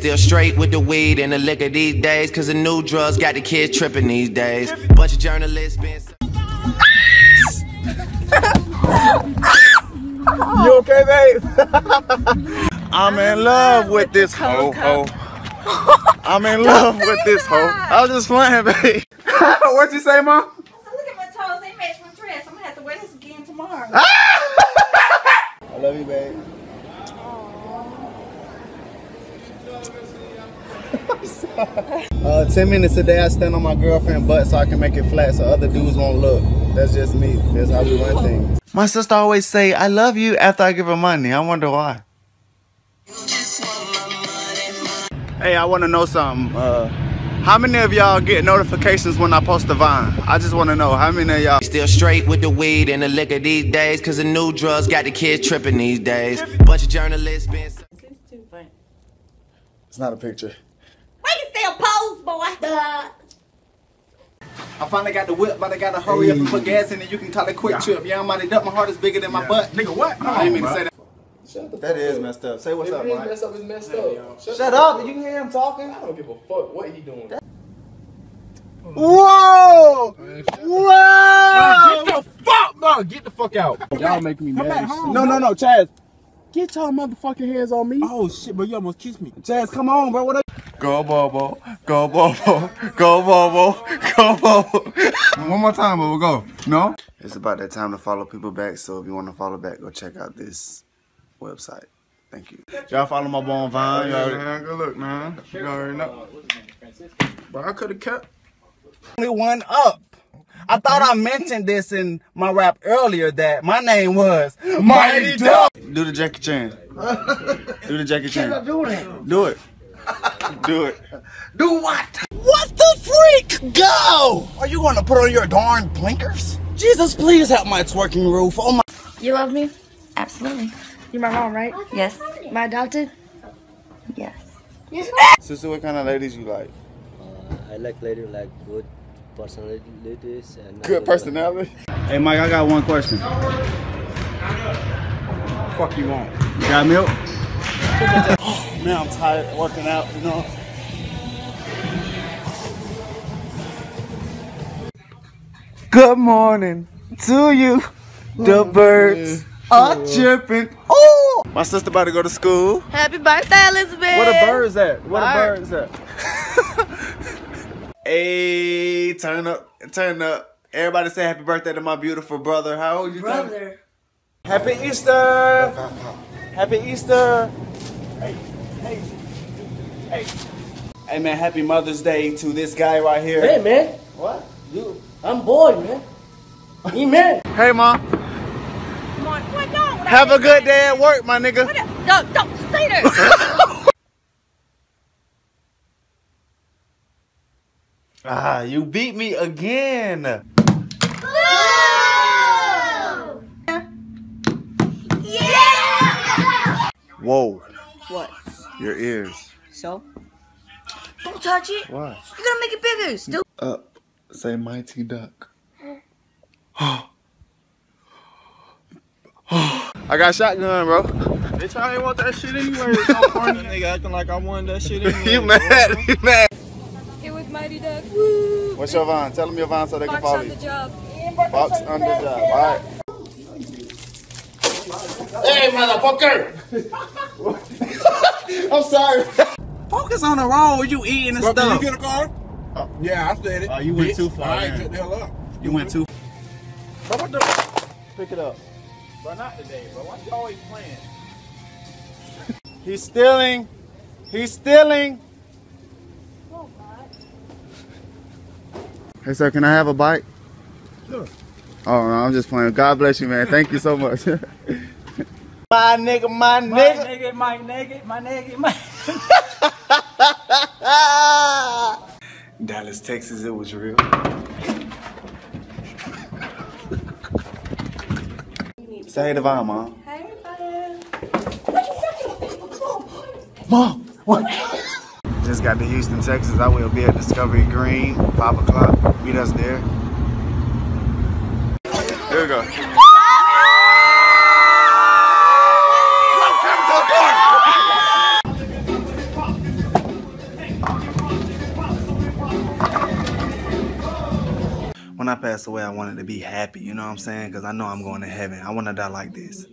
Still straight with the weed and the liquor these days, cause the new drugs got the kids tripping these days. Bunch of journalists been... You okay, babe? I'm in love with this hoe. I'm in love with this hoe. I was just playing, babe. What'd you say, Mom? Look at my toes, they match my dress. I'm gonna have to wear this again tomorrow. I love you, babe. 10 minutes a day I stand on my girlfriend's butt so I can make it flat so other dudes won't look. That's just me. That's how we run things. My sister always say, I love you after I give her money. I wonder why. Hey, I want to know something. How many of y'all get notifications when I post a Vine? I just want to know how many of y'all Still straight with the weed and the liquor these days, cause the new drugs got the kids tripping these days. Bunch of journalists been... It's not a picture. Why you still pose, boy? I finally got the whip, but I gotta hurry up and put gas in it. You can call it quick trip. Yeah, I'm mighty up. My heart is bigger than my butt. Nigga, what? No, I didn't mean to say that. That is messed up. Say what's up, Mike. Messed up is messed up. Shut up. You can hear him talking. I don't give a fuck what he doing. Whoa! Whoa! Get the fuck, bro. Get the fuck out. Y'all make me mad. No, Chaz. Get y'all motherfucking hands on me. Oh shit, but you almost kissed me. Chaz, come on, bro. What? Go Bobo, go Bobo, go Bobo, go Bobo. One more time, but we'll go. No? It's about that time to follow people back, so if you want to follow back, go check out this website. Thank you. Y'all follow my boy on Vine. Man, good look, man. You already know. But I could have kept. Only one up. I thought I mentioned this in my rap earlier that my name was Mighty Duck. Do the Jackie Chan. Do the Jackie Chan. Do that. Do it. Do it. Do what? What the freak? Go! Are you going to put on your darn blinkers? Jesus, please help my twerking roof. Oh my. You love me? Absolutely. You're my mom, right? Yes. Am I adopted? Yes. Sister, what kind of ladies you like? I like ladies like good personalities and good personality. Hey Mike, I got one question. Fuck you want? You got milk? Oh, man, I'm tired of working out, you know. Good morning to you. The birds are chirping. Oh! My sister about to go to school. Happy birthday, Elizabeth! Where the birds at? Where the birds at? Hey, turn up, turn up. Everybody say happy birthday to my beautiful brother. How old you? Brother. Happy Easter! Happy Easter! Hey, hey, hey. Hey man, happy Mother's Day to this guy right here. Hey man. What? You, I'm bored, man. Amen. Hey mom. Come on, what? No. Have a good day at work, my nigga. Don't stay there. Ah, you beat me again. Yeah! Whoa. What? Your ears. So? Don't touch it. Why? You're gonna make it bigger. Still. Up. Say Mighty Duck. I got shotgun, bro. Bitch, I ain't want that shit anyway. It's so corny. Nigga acting like I wanted that shit anyway. You mad? You mad? Here with Mighty Duck. Woo! What's your Vine? Tell them your Vine so they can Fox follow on you. the job. Fox on the job. All right. Hey, motherfucker. I'm sorry. Focus on the road. You eating and Bro, stuff. can you get a car? Yeah, I said it. Oh, you went too far. All right, man. get the hell up. You went too. Bro, what the? Pick it up. Bro, not today, bro. Why you always playing? He's stealing. He's stealing. Hey, sir, can I have a bite? Sure. Oh, no, I'm just playing. God bless you, man. Thank you so much. My nigga, my nigga. My nigga, my nigga, my. Dallas, Texas, it was real. Say hey to Vine, Mom. Hey, buddy. Mom, what? Just got to Houston, Texas. I will be at Discovery Green, 5 o'clock. Meet us there. Here we go. when I pass away, I wanted to be happy, you know what I'm saying? Because I know I'm going to heaven. I want to die like this.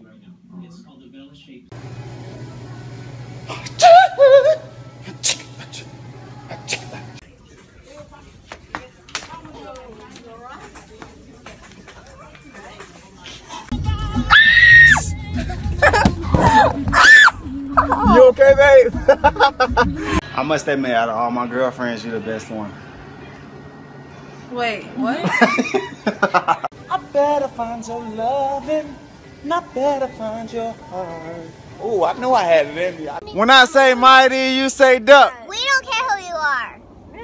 You okay, babe? I must admit, out of all my girlfriends, you're the best one. Wait, what? I better find your loving, and I better find your heart. Oh, I knew I had it in me. When I say mighty, you say duck. We don't care who you are.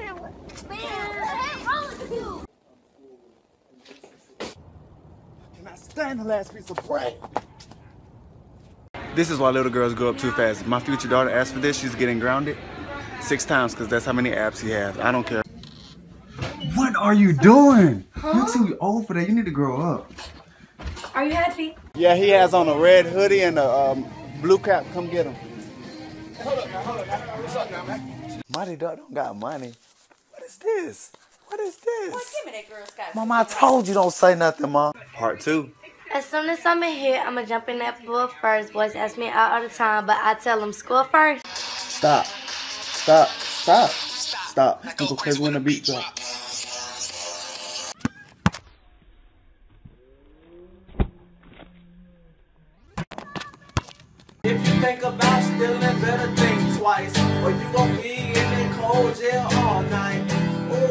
Can I stand the last piece of bread? This is why little girls grow up too fast. If my future daughter asks for this, she's getting grounded 6 times because that's how many abs he has. I don't care. What are you doing? You're too old for that. You need to grow up. Are you happy? Yeah, he has on a red hoodie and a blue cap. Come get him. Hold up now. What's up now, man? Mighty Duck don't got money. What is this? What is this? Well, give me that Girl Scout. Mama, I told you don't say nothing, Mom. Part 2. As soon as I'm in here, I'm gonna jump in that pool first. Boys ask me out all the time, but I tell them school first. Stop. Stop. Stop. Stop. You go crazy when the beat drop. If you think about stealing, better think twice, or you gon' be in that cold jail all night. Ooh.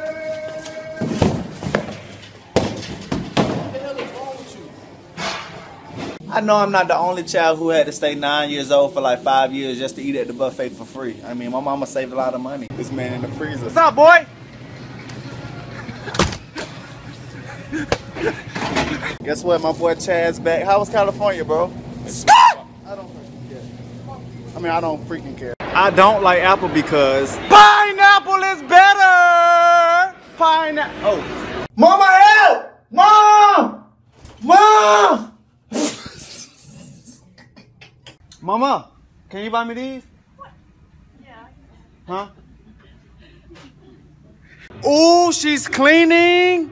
What the hell is wrong with you? I know I'm not the only child who had to stay 9 years old for like 5 years just to eat at the buffet for free. I mean, my mama saved a lot of money. This man in the freezer. What's up, boy? Guess what? My boy Chad's back. How was California, bro? I don't freaking care. I mean, I don't freaking care. I don't like apple because pineapple is better. Pineapple. Oh, Mama, help! Mom! Mom! Mama, can you buy me these? Yeah. Huh? Oh, she's cleaning.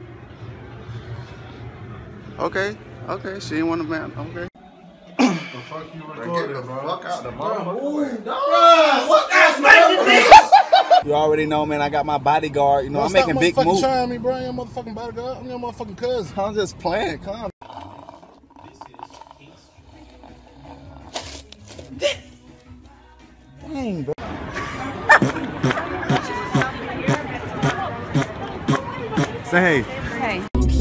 Okay, okay. She didn't want to man. Okay. Fuck you recording, bro. Fuck out the You already know, man. I got my bodyguard. You know, I'm making big moves. Trying me, bro. I'm your motherfucking bodyguard. I'm your motherfucking cousin. I'm just playing. Come. Dang, bro. Say hey. Hey.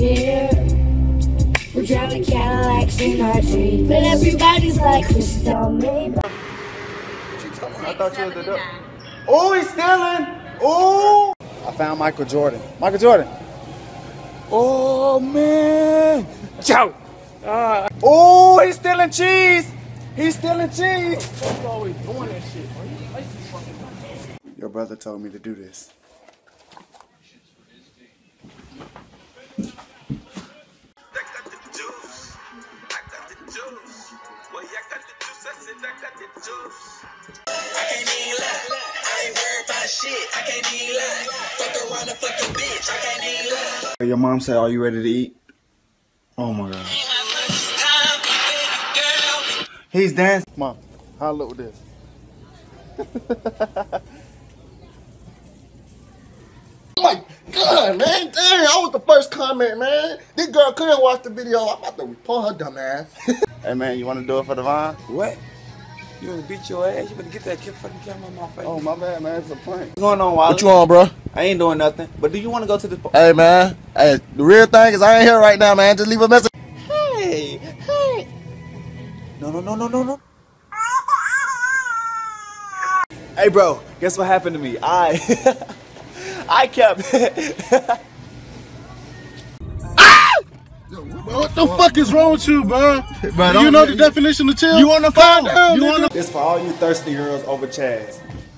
We're driving Cadillacs in our dreams, but everybody's like crystal made. I thought you was the duck. Oh, he's stealing. Oh. I found Michael Jordan. Michael Jordan. Oh, man. Ciao. Oh, he's stealing cheese. He's stealing cheese. Who's always doing that shit, bro? Your brother told me to do this. Your mom said, "Are you ready to eat?" Oh my God. He's dancing. Mom, how I look with this? Oh my God, man. Dang, I was the first comment, man. This girl couldn't watch the video. I'm about to report her dumb ass. Hey man, you want to do it for the vine? What? You gonna beat your ass? You better get that fucking camera on my face. Oh my bad, man. It's a prank. What's going on, Wally? What you on, bro? I ain't doing nothing. But do you want to go to the? Hey, man. Hey, the real thing is I ain't here right now, man. Just leave a message. Hey, hey. No. Hey, bro. Guess what happened to me? I kept. What the fuck is wrong with you, bro? Do you know the definition of chill? You on the phone? You on the This for all you thirsty girls over Chads.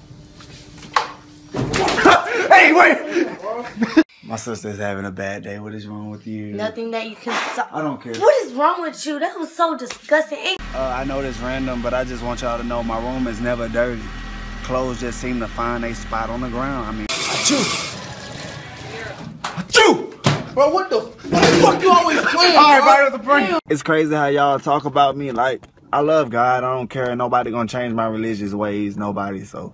Hey, wait! My sister's having a bad day. What is wrong with you? Nothing that you can solve. I don't care. What is wrong with you? That was so disgusting. I know this random, but I just want y'all to know my room is never dirty. Clothes just seem to find a spot on the ground. I mean, achoo! Achoo! Bro, what the fuck you always playing? All right, bro, it was a prank. It's crazy how y'all talk about me. Like, I love God. I don't care. Nobody gonna change my religious ways. Nobody. So.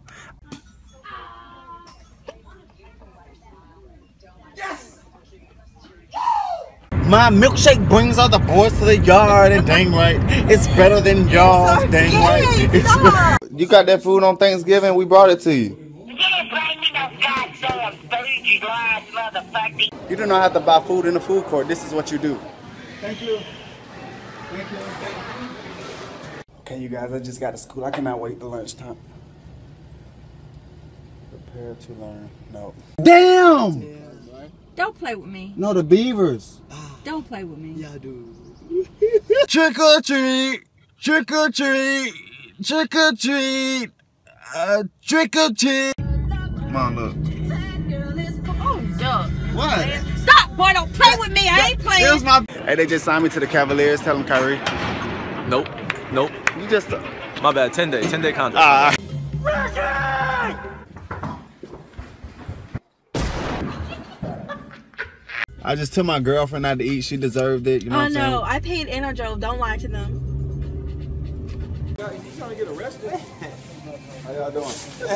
My milkshake brings all the boys to the yard, and dang right, it's better than y'all's, dang right. You got that food on Thanksgiving? We brought it to you. You didn't bring me no goddamn bougie glass, motherfucker. You do not have to buy food in the food court. This is what you do. Thank you. Thank you. Okay, you guys, I just got to school. I cannot wait till lunchtime. Prepare to learn. No. Damn! Don't play with me. No, the beavers. Don't play with me. Yeah, dude. Trick or treat, trick or treat, trick or treat, trick or treat. Come on, look. Oh, duh. What? Stop, boy, don't play with me. I ain't playing. Here's my. Hey, they just signed me to the Cavaliers. Tell them, Kyrie. Nope. Nope. You just. My bad. 10-day contract. I just took my girlfriend out to eat. She deserved it. You know what I'm saying? No, I paid and I drove. Don't lie to them. You trying to get arrested? How y'all doing?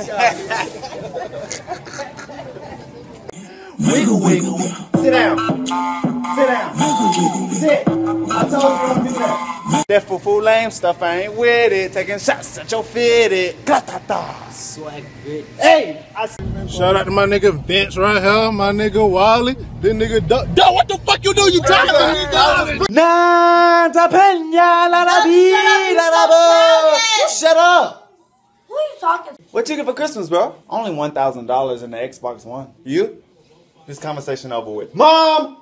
Wiggle, wiggle. Sit down. Sit down. Sit. I told you don't do that. That fufu lame stuff, I ain't with it. Taking shots at your fitted. Swag bitch. Hey! Shout out to my nigga Vince right here, my nigga Wally, this nigga Duh, what the fuck you do? You driving me, dog? Nanta Peña, la la vida, la bo. Shut up! Who are you talking to? What you get for Christmas, bro? Only $1,000 in the Xbox One. You? This conversation over with. Mom!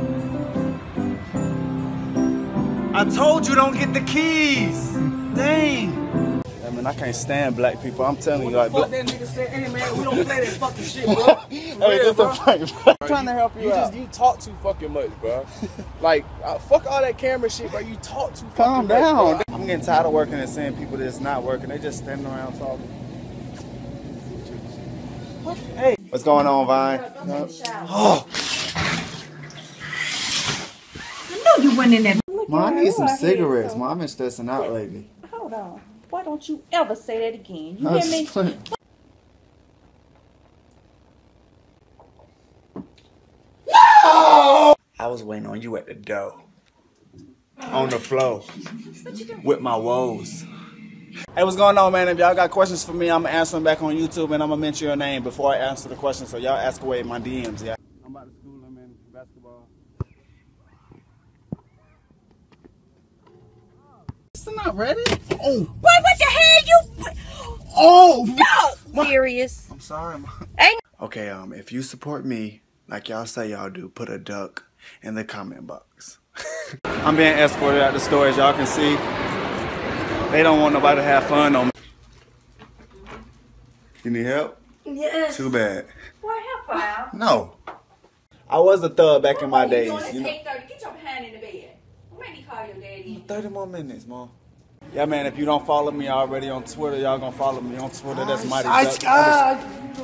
I told you don't get the keys. Dang. I mean, I can't stand black people. I'm telling you, like. Fuck that nigga said, hey man, we don't play that fucking shit, bro. Hey, this a prank, bro. I'm trying to help you out. You talk too fucking much, bro. Like, fuck all that camera shit, bro. You talk too fucking Calm much. down. Bro. I'm getting tired of working and seeing people that's not working. They just standing around talking. Hey, what's going on, Vine? Oh. I know you went in there. Mom, I need some cigarettes. Mom, I've been stressing out lately. Hold on. Why don't you ever say that again? You hear me? No! I was waiting on you at the door. On the floor. With my woes. Hey, what's going on, man? If y'all got questions for me, I'm answering back on YouTube, and I'm gonna mention your name before I answer the question. So y'all ask away in my DMs, yeah. I'm about to school them in basketball. It's not ready? Oh. Boy, what the hell you? Oh. No. Serious. I'm sorry, Mom. Ain't. Okay, if you support me like y'all say y'all do, put a duck in the comment box. I'm being escorted out the store, as y'all can see. They don't want nobody to have fun on me. You need help? Yes. Too bad. Boy, help out. No. I was a thug back in my days. It's You know? 8:30. Get your behind in the bed. Let me call your daddy. 30 more minutes, Mom. Yeah, man, if you don't follow me already on Twitter, y'all gonna follow me on Twitter. That's Mighty Duck.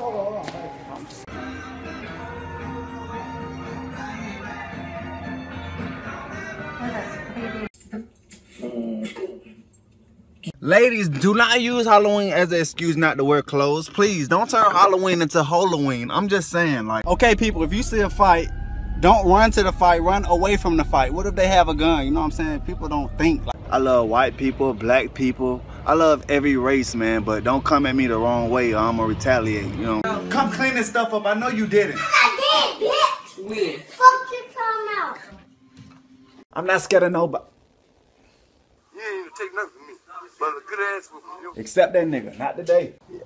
Ladies, do not use Halloween as an excuse not to wear clothes. Please, don't turn Halloween into Halloween. I'm just saying, like. Okay, people, if you see a fight, don't run to the fight. Run away from the fight. What if they have a gun? You know what I'm saying? People don't think. Like, I love white people, black people. I love every race, man, but don't come at me the wrong way or I'm gonna retaliate, you know? Come clean this stuff up. I know you didn't. I did, bitch. When? Fuck your tongue out. I'm not scared of nobody. You ain't even take nothing from me. But a good ass with me. Except that nigga, not today. Yeah.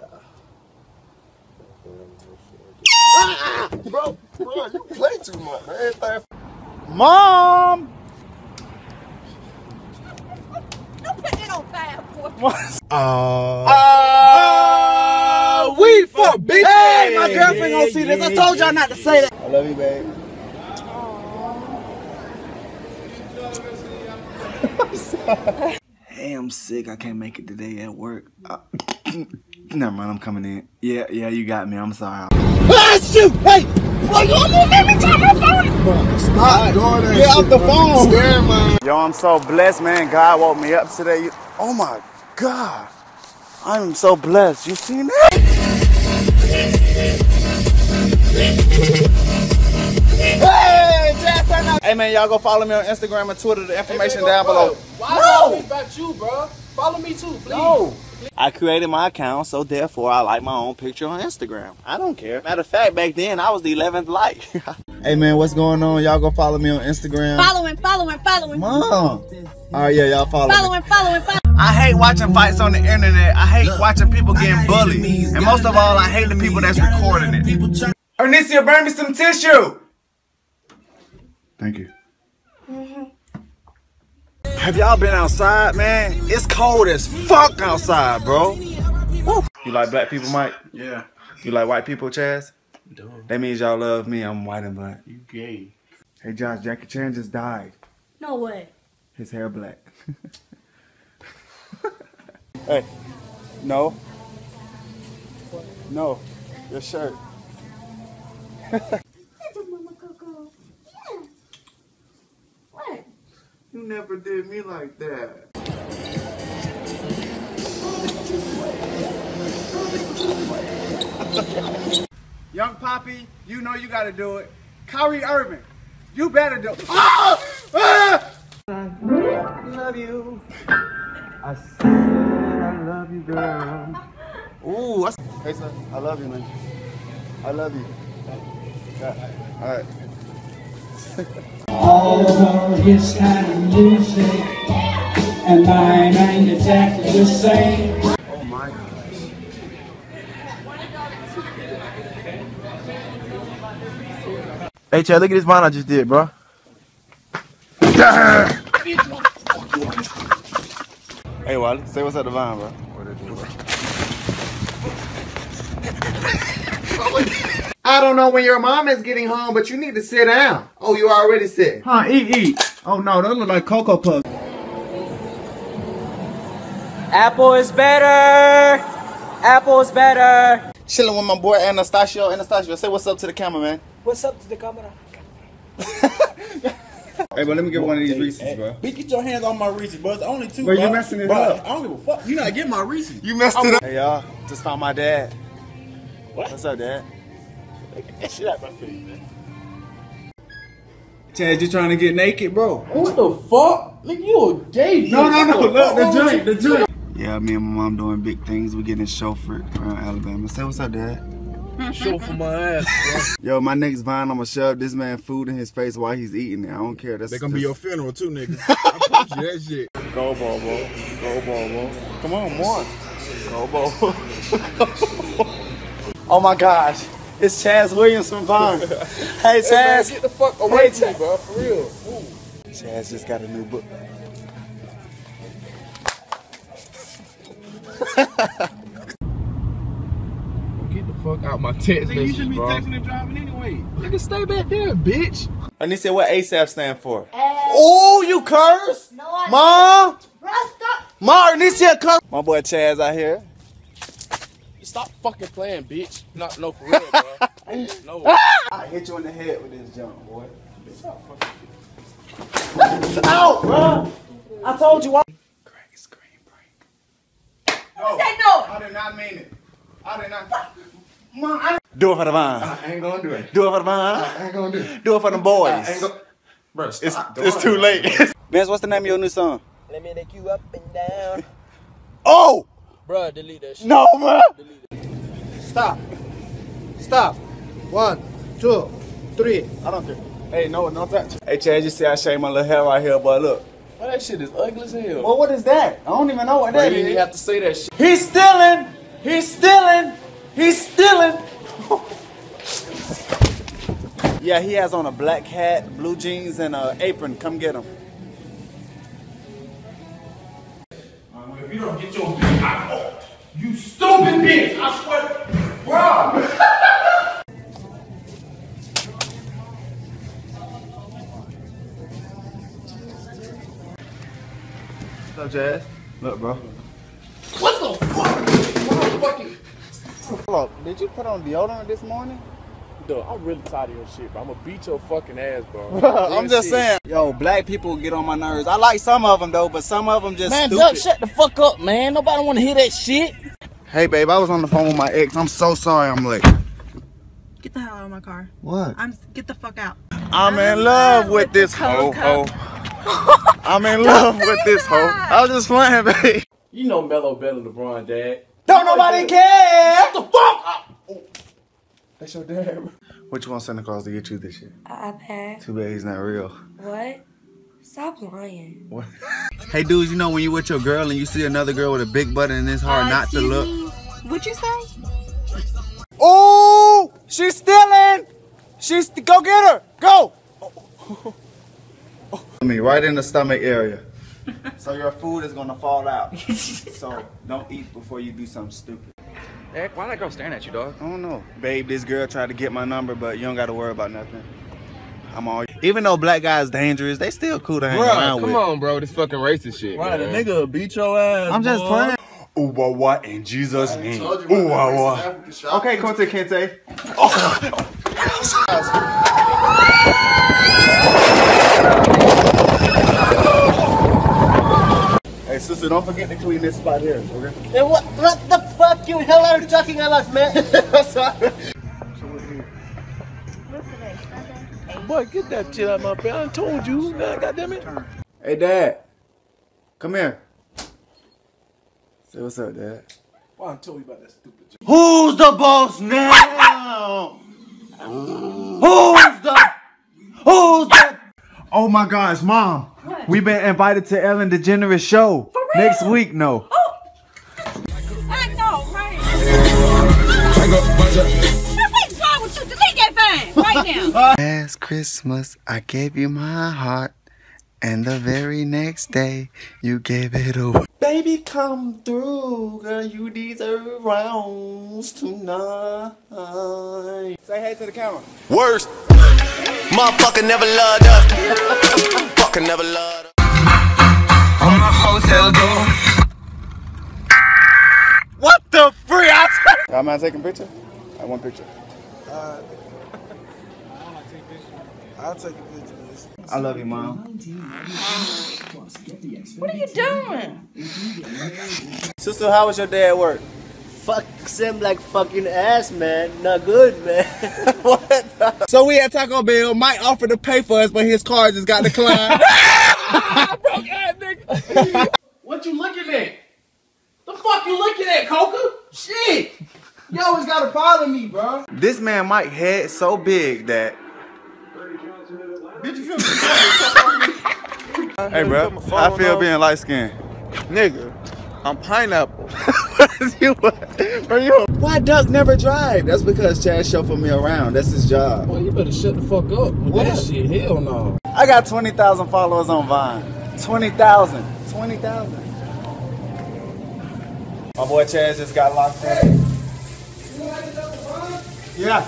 Bro, you play too much, man. Mom! Don't put it on fire, boy. We for bitch. Hey, my girlfriend gonna see this. I told y'all not to say that. I love you, babe. Hey, I'm sick. I can't make it today at work. Never mind, I'm coming in. Yeah, you got me. I'm sorry. Ah, shoot! Hey! Boy, you almost made me drop my phone! Bro, stop doing that. Get off the phone! Scared, man. Yo, I'm so blessed, man. God woke me up today. Oh my God. I'm so blessed. You seen that? Hey, man, y'all go follow me on Instagram and Twitter. The information down below. Why is all this about you, bro? Follow me too, please. No. I created my account, so therefore I like my own picture on Instagram. I don't care. Matter of fact, back then I was the 11th like. Hey man, what's going on? Y'all go follow me on Instagram. Following. Mom. All right, yeah, y'all follow me. Following. I hate watching fights on the internet. I hate watching people getting bullied. And most of all, I hate the people that's recording it. Ernestio, bring me some tissue. Thank you. Have y'all been outside, man? It's cold as fuck outside, bro. Woo. You like black people, Mike? Yeah. You like white people, Chaz? That means y'all love me. I'm white and black. You gay. Hey, Josh, Jackie Chan just died. No way. His hair black. Hey, no. No, your shirt. What? You never did me like that. Young Poppy, you know you gotta do it. Kyrie Irving, you better do it. Oh! Ah! I love you. I said I love you, girl. Ooh, hey sir, I love you, man. I love you. Yeah. All right. All of his kind of music, and mine ain't exactly the same. Oh my gosh. Hey Chad, look at this vine I just did, bro. Hey Wally, say what's up to Vine, bro. What it do, bro? I don't know when your mom is getting home, but you need to sit down. Oh, you already sit. Huh, eat. Oh no, those look like Cocoa Puffs. Apple is better. Apple is better. Chilling with my boy Anastasio. Anastasio, say what's up to the camera, man. What's up to the camera? Hey, but let me get one of these Reese's, bro. Bitch, get your hands on my Reese's, bro. It's only two, bro. Bro, You messing it bro, up. I don't give a fuck. You not getting my Reese's. You messed it up. Hey, y'all. Just found my dad. What? What's up, Dad? Get that shit out my face, man. Chad, you trying to get naked, bro? What the fuck? Nigga, you a gay. No. Look, the joint. Yeah, me and my mom doing big things. We getting chauffeured around Alabama. Say what's up, Dad. Show for my ass, bro. Yo, my next Vine, I'm gonna shove this man food in his face while he's eating it. I don't care. They gonna be your funeral too, nigga. I promise you that shit. Go, Bobo. Go, Bobo. Come on, more. Go, Bobo. Oh my gosh. It's Chaz Williams from Vine. Hey, Chaz. Hey, man, get the fuck away from me, bro. For real. Ooh. Chaz just got a new book. Get the fuck out my text message, You should be bro. texting and driving anyway. Nigga, stay back there, bitch. And he said, what ASAP stand for? Oh, you curse? No, I Mom? Bro, stop. Mom, this here curse. My boy Chaz out here. Stop fucking playing, bitch. No, for real, bro. No. I hit you in the head with this jump, boy. Ow, bro. I told you. No, Say no. I did not mean it. I did not. Mom, do it for the Vine. I ain't gonna do it. Do it for the Vine. I ain't gonna do it. Do it for the boys. I ain't gonna. Bro, stop. It's too late. Vince, what's the name of your new song? Let me take you up and down. Oh! Bro, delete that shit. No, man. Stop. Stop. 1, 2, 3. I don't care. Hey, no touch. Hey, Chad, you see I shaved my little hair right here, boy. Look. Bro, that shit is ugly as hell. Well, what is that? I don't even know what Bro, that you didn't is. even have to say that shit. He's stealing. He's stealing. He's stealing. Yeah, he has on a black hat, blue jeans, and an apron. Come get him. If you don't get your bitch out, you stupid bitch! I swear, bro. What's up, Jazz? Look, bro. What the fuck? Hold up. Did you put on deodorant this morning? Dude, I'm really tired of your shit, bro. I'm gonna beat your fucking ass, bro. I'm just saying. Yo, black people get on my nerves. I like some of them, though, but some of them just Man, stupid. Doug, shut the fuck up, man. Nobody wanna hear that shit. Hey, babe, I was on the phone with my ex. I'm so sorry I'm late. Get the hell out of my car. What? Get the fuck out. I'm in love with this hoe. I'm in love with this hoe. I was just playing, babe. You know Melo better than LeBron, Dad. Don't nobody care. Shut the fuck up. That's your dad. What you want Santa Claus to get you this year? iPad. Too bad he's not real. What? Stop lying. What? Hey, dudes, you know when you with your girl and you see another girl with a big butt and it's hard not to look? What'd you say? Oh, she's stealing. Go get her. Go. I mean, right in the stomach area. So your food is gonna fall out. So don't eat before you do something stupid. Heck, why that girl staring at you, dog? I don't know. Babe, this girl tried to get my number, but you don't gotta worry about nothing. I'm all. Even though black guys dangerous, they still cool to hang around with. Come on, bro. This fucking racist shit. Right, a nigga will beat your ass. I'm just playing. Ooh, what in Jesus' name? Ooh, what? Okay, Conte Kente. Hey, sister, don't forget to clean this spot here, okay? Hey, what the fuck you hell are you talking about, man? Boy, get that shit out of my face. I told you, man. Goddamn it. Hey, Dad. Come here. Say what's up, Dad. Why I told you about that stupid shit. Who's the boss now? Who's the? Oh my gosh, Mom. What? We've been invited to Ellen DeGeneres show next week. No. Oh. I know, right? What's wrong with you? Delete that thing right now. Last Christmas, I gave you my heart, and the very next day, you gave it away. Baby, come through, girl. You deserve rounds tonight. Say hey to the camera. Worst. Motherfucker never loved us. Fucker never loved us. On my hotel door. What the free? Y'all mind taking a picture? I want a picture. I'll take a picture. I love you, Mom. What are you doing? Sister, how was your day at work? Fuck, seem like fucking ass, man. Not good, man. What? So we at Taco Bell. Mike offered to pay for us, but his car just got declined. Broke ass nigga. What you looking at? The fuck you looking at, Coca? Shit. You always gotta bother me, bro. This man Mike head so big that. Hey, bro. I feel being light skinned. Nigga, I'm pineapple. Why Duck never drive? That's because Chad chauffeured me around. That's his job. Boy, you better shut the fuck up with that shit. Hell no. I got 20,000 followers on Vine. 20,000. 20,000. My boy Chad just got locked in. Yeah.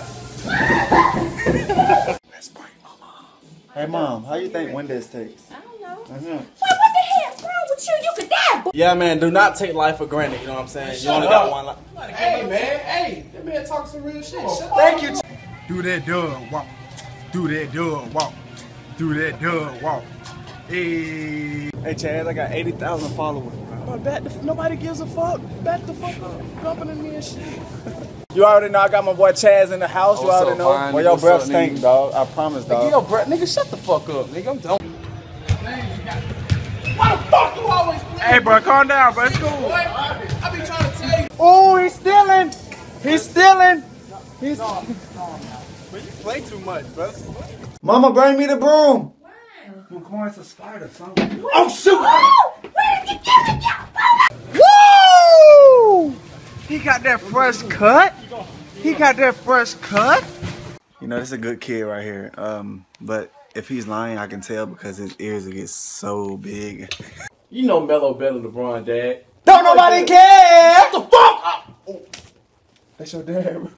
Let's bring Mama. Hey, Mom, how you think Wendy's takes? I don't know. Mm-hmm. Well, what the hell's wrong with you? You could die, boy. Yeah, man, do not take life for granted, you know what I'm saying? You only got one life. Hey, man. Hey, that man talking some real shit. Thank you. Do that dub walk. Do that dub walk. Do that dub walk. Hey. Hey, Chad, I got 80,000 followers. Nobody gives a fuck. Back the fuck up. Dumping in me and shit. You already know I got my boy Chaz in the house. You already know. Well, your breath stink, dog. I promise, dog. Yo, breath, nigga, shut the fuck up, nigga. I'm done. Why the fuck you always play? Hey, bro, calm down, bro. It's cool. I be trying to tell you. Oh, he's stealing. He's stealing. He's. But you play too much, bro. Mama, bring me the broom. Well, come on, it's a spider, son. Oh, shoot. Where did you get it? Woo! He got that fresh cut. He got that fresh cut. You know, this is a good kid right here. But if he's lying, I can tell because his ears get so big. You know Melo better than LeBron, Dad. Don't nobody care. What the fuck? Oh. That's your dad.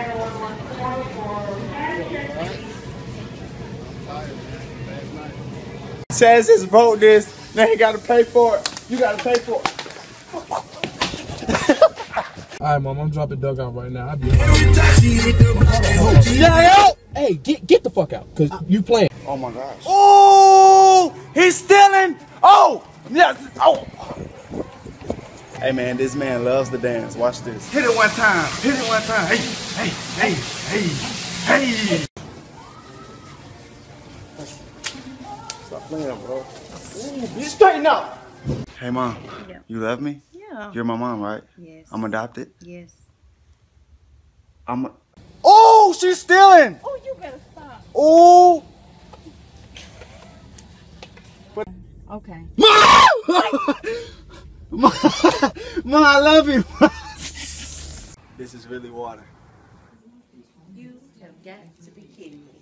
Chaz just wrote this. Now he got to pay for it. You got to pay for it. Alright, Mom, I'm dropping Doug out right now. I'll be right. Hey, get the fuck out, cause you playing. Oh my gosh. Oh, he's stealing. Oh, yes. Oh. Hey man, this man loves to dance. Watch this. Hit it one time. Hit it one time. Hey, hey, hey, hey, hey. Stop playing, bro. Ooh, straighten up. Hey mom, Yeah. you love me? Yeah. You're my mom, right? Yes. I'm adopted. Yes. Oh, she's stealing. Oh, you better stop. Oh. Okay. Mom, I love you. This is really water. You have got to be kidding me.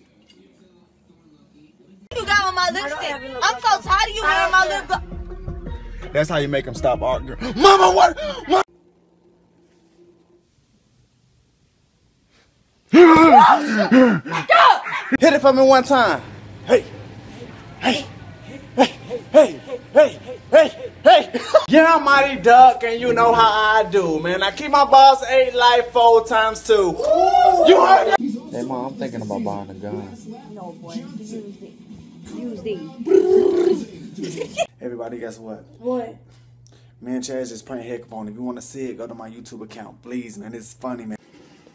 You got on my lipstick. I'm so tired of you wearing my lip. That's how you make them stop arguing. Mama, what? Hit it for me one time. Hey, hey, hey, hey, hey, hey, hey. Yeah, I'm Mighty Duck, and you know how I do, man. I keep my boss 8 life 4 times 2. You heard that? Hey mom, I'm thinking about buying a gun. No, boy. Use these. Everybody, guess what? What? Me and Chaz just playing Heck Capone. If you want to see it, go to my YouTube account, please, man. It's funny, man.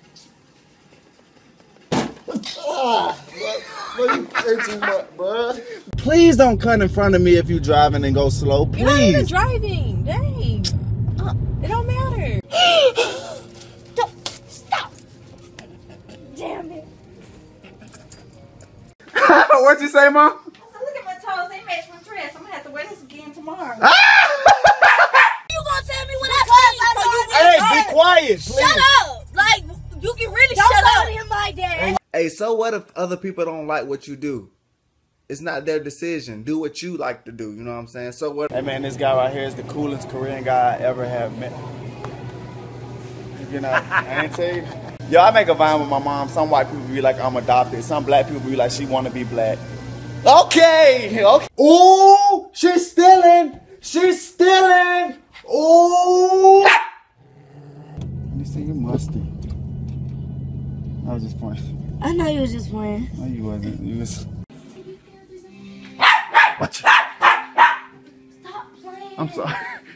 You play too much, bro. Please don't cut in front of me if you driving and go slow. Please. You're not even driving. Dang. It don't matter. Stop. Damn it. What'd you say, mom? So look at my toes. They match my dress. I'm gonna have to wear this again tomorrow. You gonna tell me what I think? Hey, be quiet, please. Shut up. Like, you can really shut up. Don't call him like that. Hey, so what if other people don't like what you do? It's not their decision. Do what you like to do. You know what I'm saying? So what? Hey man, this guy right here is the coolest Korean guy I ever have met. You know, I ain't tell you. Yo, I make a vine with my mom. Some white people be like I'm adopted. Some black people be like she want to be black. Okay, okay. Ooh, she's stealing. She's stealing. Ooh. Let me see you musty. I was just playing. I know you was just playing. No, you wasn't. You was. Watch it. Stop playing. I'm sorry.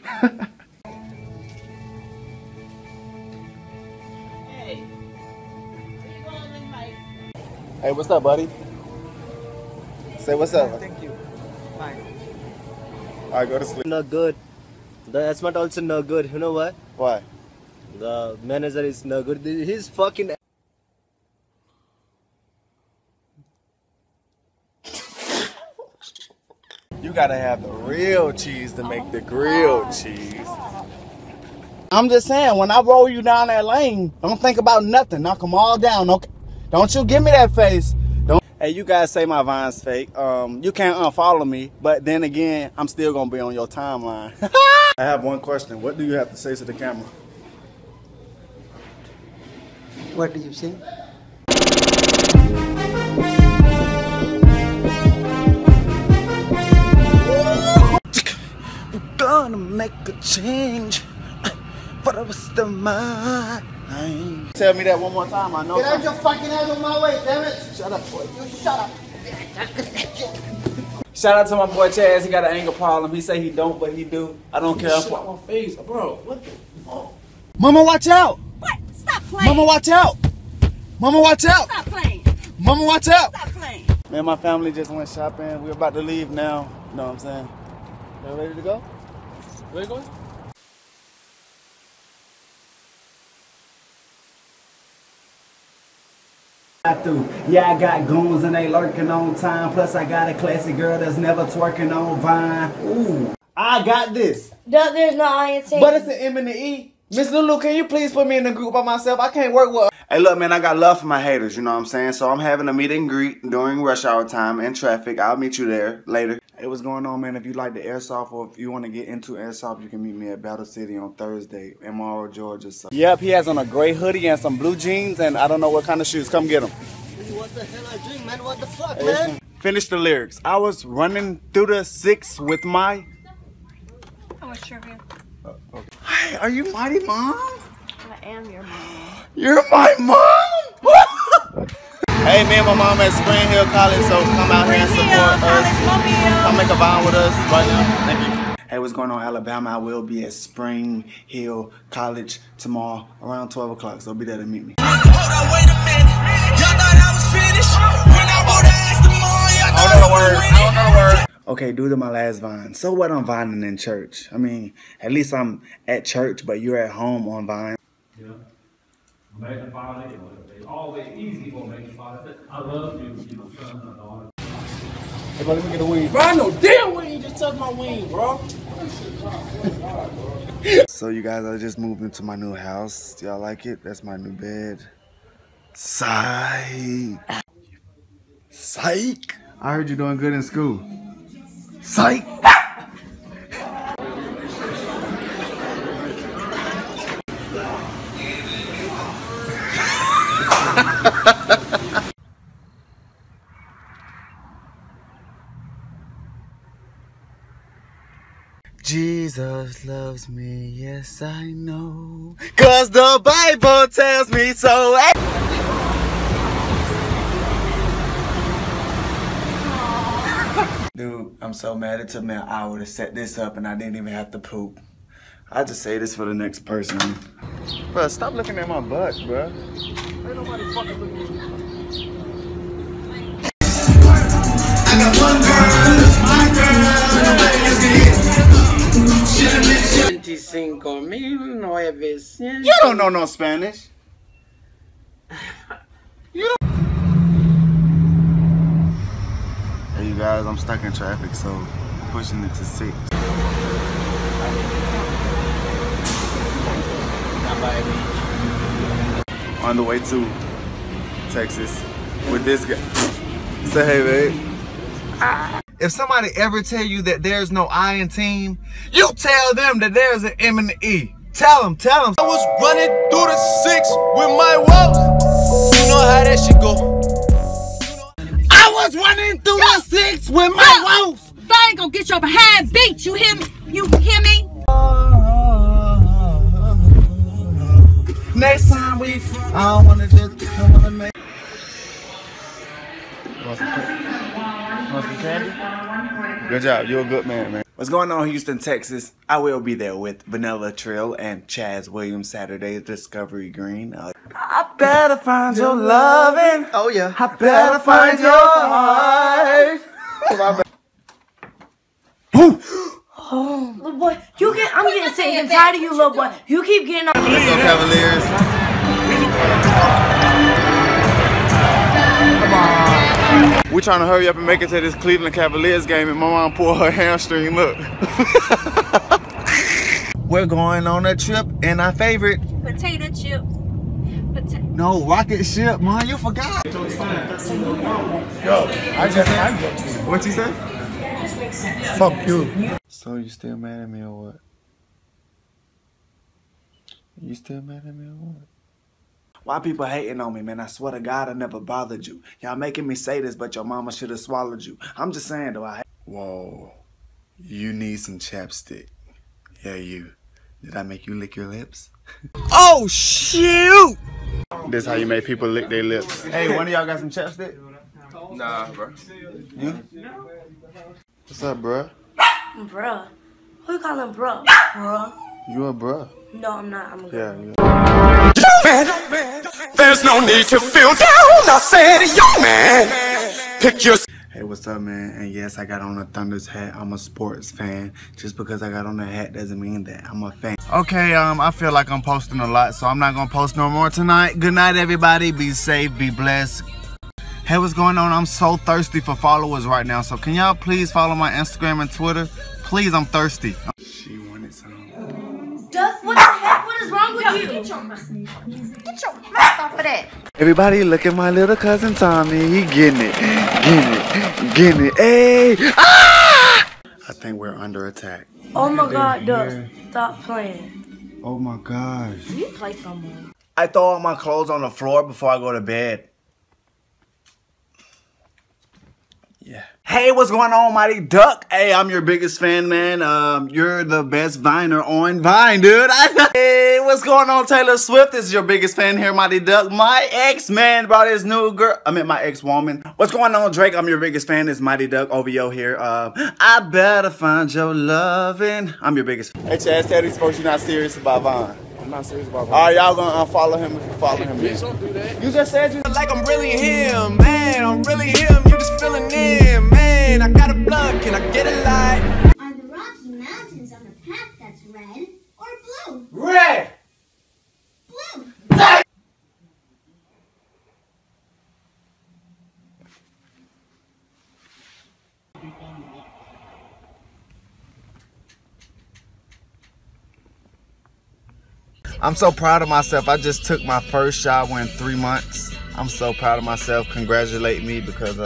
Hey, what's up, buddy? Say what's up. Thank you. Fine. Alright, go to sleep. Not good. The Asmat also no good. You know what? Why? The manager is no good. He's fucking. You gotta have the real cheese to make the grilled cheese. I'm just saying, when I roll you down that lane, don't think about nothing. Knock them all down, okay? Don't you give me that face. Don't. Hey, you guys say my Vine's fake. You can't unfollow me, but then again, I'm still gonna be on your timeline. I have one question. What do you have to say to the camera? What did you say? We're gonna make a change for the rest of my life. Tell me that one more time. I know. Get out your fucking ass on my way, damn it. Shut up, boy. You shut up. Shout out to my boy Chaz. He got an anger problem. He say he don't, but he do. I don't care. Shit out my face, bro. What the? Oh. Mama, watch out. What? Stop playing. Mama, watch out. Mama, watch out. Stop playing. Mama, watch out. Stop playing. Man, my family just went shopping. We're about to leave now. You know what I'm saying? Y'all ready to go? Where you going? Yeah, I got goons and they lurking on time. Plus, I got a classy girl that's never twerking on Vine. Ooh, I got this. There's no I in But it's an M and the E. Miss Lulu, can you please put me in the group by myself? I can't work with. Hey, look, man, I got love for my haters. You know what I'm saying? So I'm having a meet and greet during rush hour time and traffic. I'll meet you there later. Hey, what's going on, man? If you like the airsoft or if you want to get into airsoft, you can meet me at Battle City on Thursday in Morrow, Georgia. So. Yep, he has on a gray hoodie and some blue jeans, and I don't know what kind of shoes. Come get him. What the hell I drink, man? What the fuck, man? Finish the lyrics. I was running through the 6 with my... How much sugar? Hey, are you Mighty Mom? I am your mom. You're my mom? Hey, me and my mom at Spring Hill College, so come out here and support us. Come make a Vine with us right now. Thank you. Hey, what's going on, Alabama? I will be at Spring Hill College tomorrow around 12 o'clock, so be there to meet me. Hold on, wait a minute. Y'all thought I was finished? When I wrote ass tomorrow, y'all thought I was winning. Okay, due to my last Vine. So what, I'm vining in church. I mean, at least I'm at church, but you're at home on Vine. Yeah. Magnify it. It's always easy for magnify it. I love you, my son, my daughter. Hey, bro, let me get a wing. Bro, I know damn well you just touched my wing, bro. So you guys, I just moved into my new house. Y'all like it? That's my new bed. Psych. Psych. I heard you doing good in school. Psych. Jesus loves me, yes I know, 'cause the Bible tells me so. Dude, I'm so mad it took me an hour to set this up and I didn't even have to poop. I just say this for the next person. Bruh, stop looking at my butt, bruh. Ain't nobody fucking looking at you. I got one girl, my girl, let's get it. You don't know no Spanish. You don't. Hey, you guys, I'm stuck in traffic, so I'm pushing it to 6. On the way to Texas with this guy. Say hey, babe. If somebody ever tell you that there's no I in team, you tell them that there's an M and an E. Tell them. I was running through the 6 with my woes. You know how that shit go. I was running through the 6 with my woes. I ain't gonna get your behind beat. You hear me? You hear me? Next time I don't wanna make. Want some candy? Good job. You're a good man. What's going on, Houston, Texas? I will be there with Vanilla Trill and Chaz Williams Saturday at Discovery Green. I better find your loving. Oh, yeah. I better find your heart. Oh, little boy, I'm getting sick and tired of you, little boy. You keep getting on. Let's go, Cavaliers. Come on. We're trying to hurry up and make it to this Cleveland Cavaliers game, and my mom pulled her hamstring. Look. We're going on a trip in our favorite Potato chips. No, rocket ship, man. You forgot. Yo, What you say? Fuck you. So you still mad at me or what? You still mad at me or what? Why people hating on me, man? I swear to God, I never bothered you. Y'all making me say this, but your mama should have swallowed you. I'm just saying, though. Whoa. You need some chapstick. Yeah, you. Did I make you lick your lips? Oh, shoot! This how you make people lick their lips. Hey, one of y'all got some chapstick? Nah, bro. You? What's up, bruh? Bruh. Who you calling bruh? Bruh. You a bruh. No, I'm not. I'm a girl. Yeah. There's no need to feel down. I said, yo, man. Pick your. Hey, what's up, man? And yes, I got on a Thunders hat. I'm a sports fan. Just because I got on a hat doesn't mean that I'm a fan. Okay, I feel like I'm posting a lot, so I'm not gonna post no more tonight. Good night, everybody. Be safe, be blessed. Hey, what's going on? I'm so thirsty for followers right now, so can y'all please follow my Instagram and Twitter? Please, I'm thirsty. She wanted some. Doug, what the heck? What is wrong with you? Get your mouth off of that. Everybody look at my little cousin Tommy. He getting it. Getting it. Hey! Ah! I think we're under attack. Oh my God, Doug. Stop playing. Oh my gosh. You play somewhere. I throw all my clothes on the floor before I go to bed. Yeah. Hey, what's going on, Mighty Duck? Hey, I'm your biggest fan, man. You're the best Viner on Vine, dude. Hey, what's going on, Taylor Swift? This is your biggest fan here, Mighty Duck. My ex-man brought his new girl. I mean, my ex-woman. What's going on, Drake? I'm your biggest fan. It's Mighty Duck OVO here. I better find your loving. I'm your biggest fan. Hey, Chad, tell these folks you're not serious about Vine. I'm not serious about Vine. All right, y'all gonna unfollow him if you follow him. Bitch, don't do that. You just said you like I'm really him, man. I'm really him. You just filling in, man. I got a blood. Can I get a light? Are the Rocky Mountains on a path that's red or blue? Red. Blue. I'm so proud of myself. I just took my first shower in 3 months. I'm so proud of myself. Congratulate me because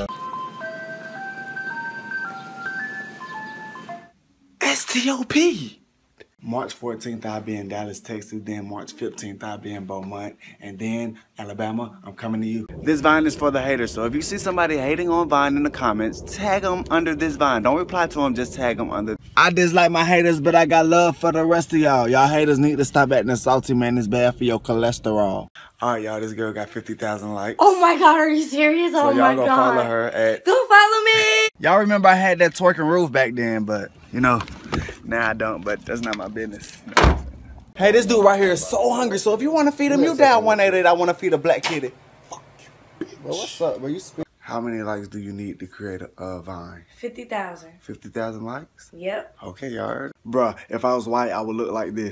STOP. March 14th, I'll be in Dallas, Texas. Then March 15th, I'll be in Beaumont. And then Alabama, I'm coming to you. This Vine is for the haters. So if you see somebody hating on Vine in the comments, tag them under this Vine. Don't reply to them, just tag them under. I dislike my haters, but I got love for the rest of y'all. Y'all haters need to stop acting salty, man. It's bad for your cholesterol. All right, y'all, this girl got 50,000 likes. Oh my God, are you serious? So Oh my God. y'all gonna follow her at... Go follow me. Y'all remember I had that twerking roof back then, but, you know, now I don't, but that's not my business. Hey, this dude right here is so hungry, so if you want to feed him, you dial 188. I want to feed a black kitty. Bro, what's up, bro? You spit. How many likes do you need to create a Vine? 50,000. 50,000 likes? Yep. Okay, y'all heard? Bruh, if I was white, I would look like this.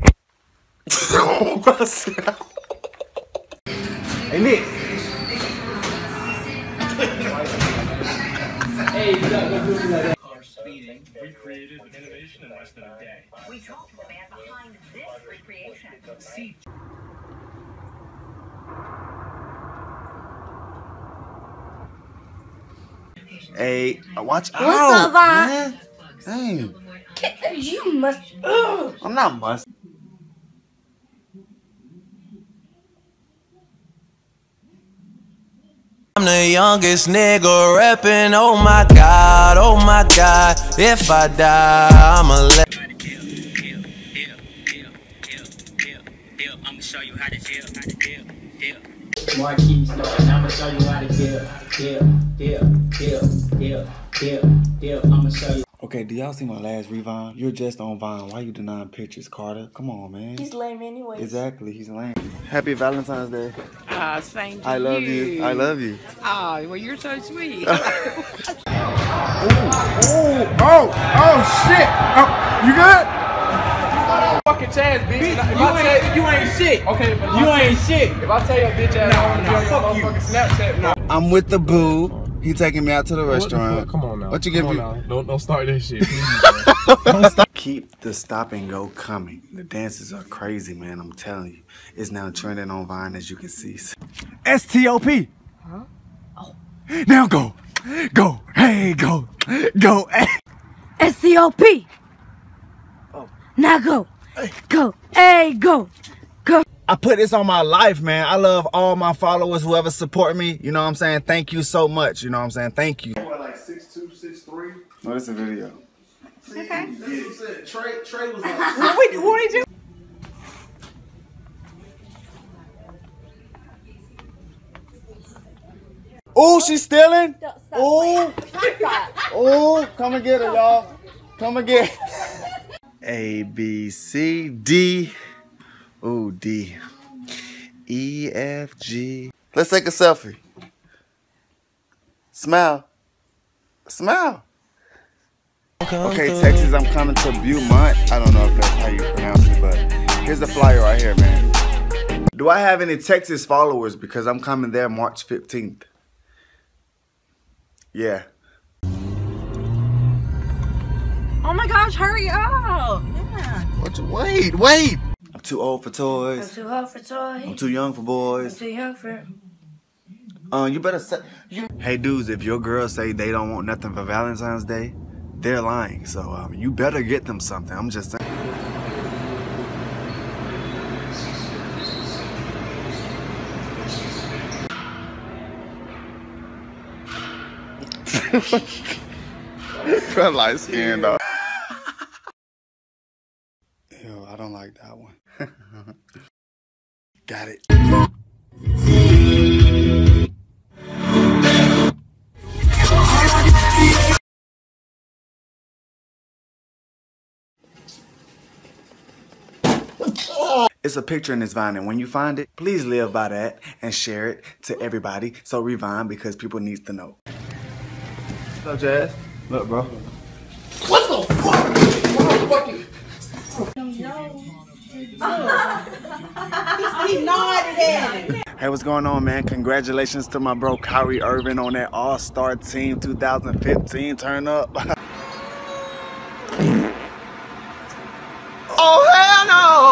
Hey, Nick. Hey, you gotta go do that. Recreated innovation in less than a day. We talked to the man behind this recreation. See. Hey, watch out. What's up, Vine? Man. Dang. You must. I'm not must. I'm the youngest nigga rapping. Oh my God, oh my God. If I die, I'ma let. I'ma show you how to deal. Marquis, I'ma show you how to deal. I'ma show you. Okay, do y'all see my last Revine? You're just on Vine. Why you denying pictures, Carter? Come on, man. He's lame anyway. Exactly, he's lame. Happy Valentine's Day. Ah, same to I love you. I love you. Ah, well, you're so sweet. Oh, shit. Oh, you good? Fucking Chaz, bitch. You ain't shit. Okay, but You ain't shit. if I tell your bitch ass I'm on your motherfucking Snapchat, no. I'm with the boo. He taking me out to the restaurant. Come on now. What you give me? Don't start that shit. Keep the stop and go coming. The dances are crazy, man. I'm telling you. It's now trending on Vine, as you can see. STOP. Huh? Oh. Now go. Go. Hey, go. Go. Hey. STOP. Oh. Now go. Hey. Go. Hey, go. Go. I put this on my life, man. I love all my followers, whoever support me. You know what I'm saying? Thank you so much. You know what I'm saying? Thank you. What, like 6'2", 6'3"? No, this is a video. Okay. That's what I said. Trey was like... What did you? Oh, she's stealing. Oh, oh, come and get her, y'all. Come and get her. A, B, C, D. Oh, D. E, F, G. Let's take a selfie. Smile. Smile. Okay, Texas, I'm coming to Beaumont. I don't know if that's how you pronounce it, but here's the flyer right here, man. Do I have any Texas followers? Because I'm coming there March 15th. Yeah. Oh my gosh, hurry up. Yeah. Wait. I'm too old for toys. I'm too hot for toys. I'm too young for boys. I'm too young for... You better say... Hey, dudes, if your girls say they don't want nothing for Valentine's Day, they're lying. So, you better get them something. I'm just saying. Feel light skin though. Ew, I don't like that one. Got it. It's a picture in this Vine, and when you find it, please live by that and share it to everybody. So Revine, because people need to know. What's up, Jazz? Look, bro. What the fuck? He nodded at it. Hey, what's going on, man? Congratulations to my bro Kyrie Irving on that All-Star Team 2015 turn up. Oh, hell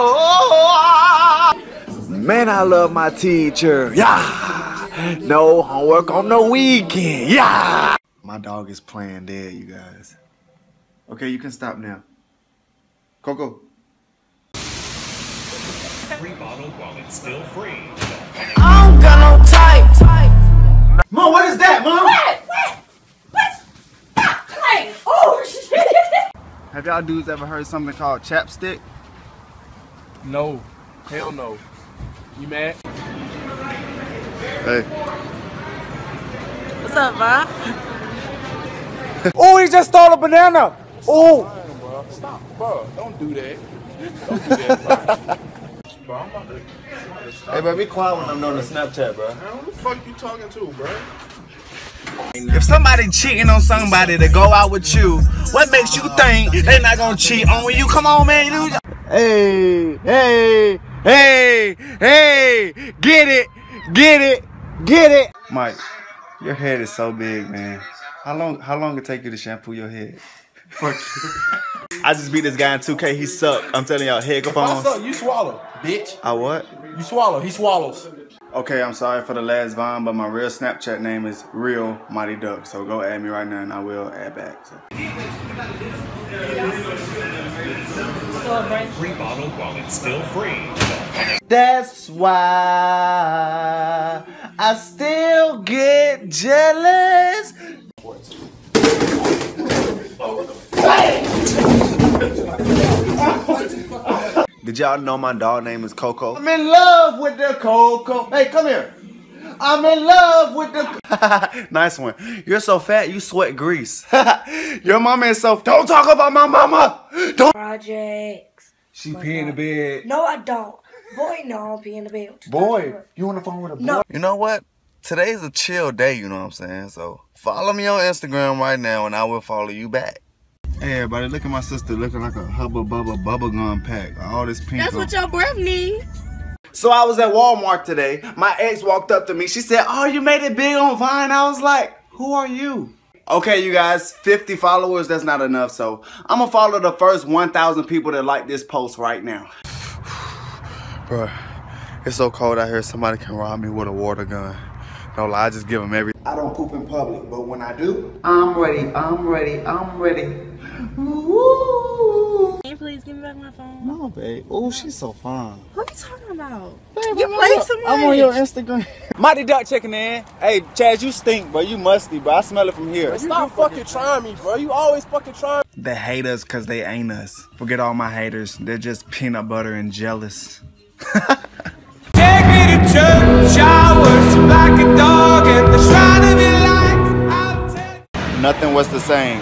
no! Man, I love my teacher. Yeah! No homework on the weekend. Yeah! My dog is playing dead, you guys. Okay, you can stop now. Coco. Free bottle while it's still free. I don't got no type. Mom, what is that, Mom? What? Hey, oh shit! Have y'all dudes ever heard something called chapstick? No. Hell no. You mad? Hey. What's up, Bob? Oh, he just stole a banana. Oh. Stop, bro. Don't do that. Don't do that, bro. I'm about to... Hey, bro, be quiet when I'm doing the Snapchat, bro. Who the fuck you talking to, bro? If somebody cheating on somebody to go out with you, what makes you think they not gonna cheat on you? Come on, man. Hey, hey, hey, hey, get it, get it, get it. Mike, your head is so big, man. How long it take you to shampoo your head? Fuck you. I just beat this guy in 2K. He suck. I'm telling y'all, headphones. If I suck, you swallow, bitch. I what? You swallow. He swallows. Okay, I'm sorry for the last Vine, but my real Snapchat name is Real Mighty Duck. So go add me right now, and I will add back. So. Free bottle while it's still free. That's why I still get jealous. Did y'all know my dog name is Coco? I'm in love with the Coco. Hey, come here. I'm in love with the... Nice one. You're so fat, you sweat grease. Your mama is so... Don't talk about my mama. Don't... Projects. She pee in the bed. No, I don't. Boy, no, I don't pee in the bed. Boy, you on the phone with a boy? No. You know what? Today's a chill day, you know what I'm saying? So follow me on Instagram right now and I will follow you back. Hey everybody, look at my sister looking like a Hubba Bubba bubblegum pack. All this pink. That's what your breath needs. So I was at Walmart today. My ex walked up to me. She said, oh, you made it big on Vine. I was like, who are you? Okay, you guys, 50 followers, that's not enough. So I'm gonna follow the first 1,000 people that like this post right now. Bruh, it's so cold out here. Somebody can rob me with a water gun. No lie, I just give them everything. I don't poop in public, but when I do, I'm ready, I'm ready, I'm ready. Woo! Can you please give me back my phone? No, babe. Oh, she's so fine. What are you talking about? Babe, You play so much. I'm on your Instagram. Mighty Duck checking in. Hey, Chaz, you stink, bro. You musty, bro. I smell it from here. Man, stop fucking trying me, bro. You always fucking trying. They hate us because they ain't us. Forget all my haters. They're just peanut butter and jealous. Take me to church, I worship like a dog at the shrine of your life. Nothing was the same.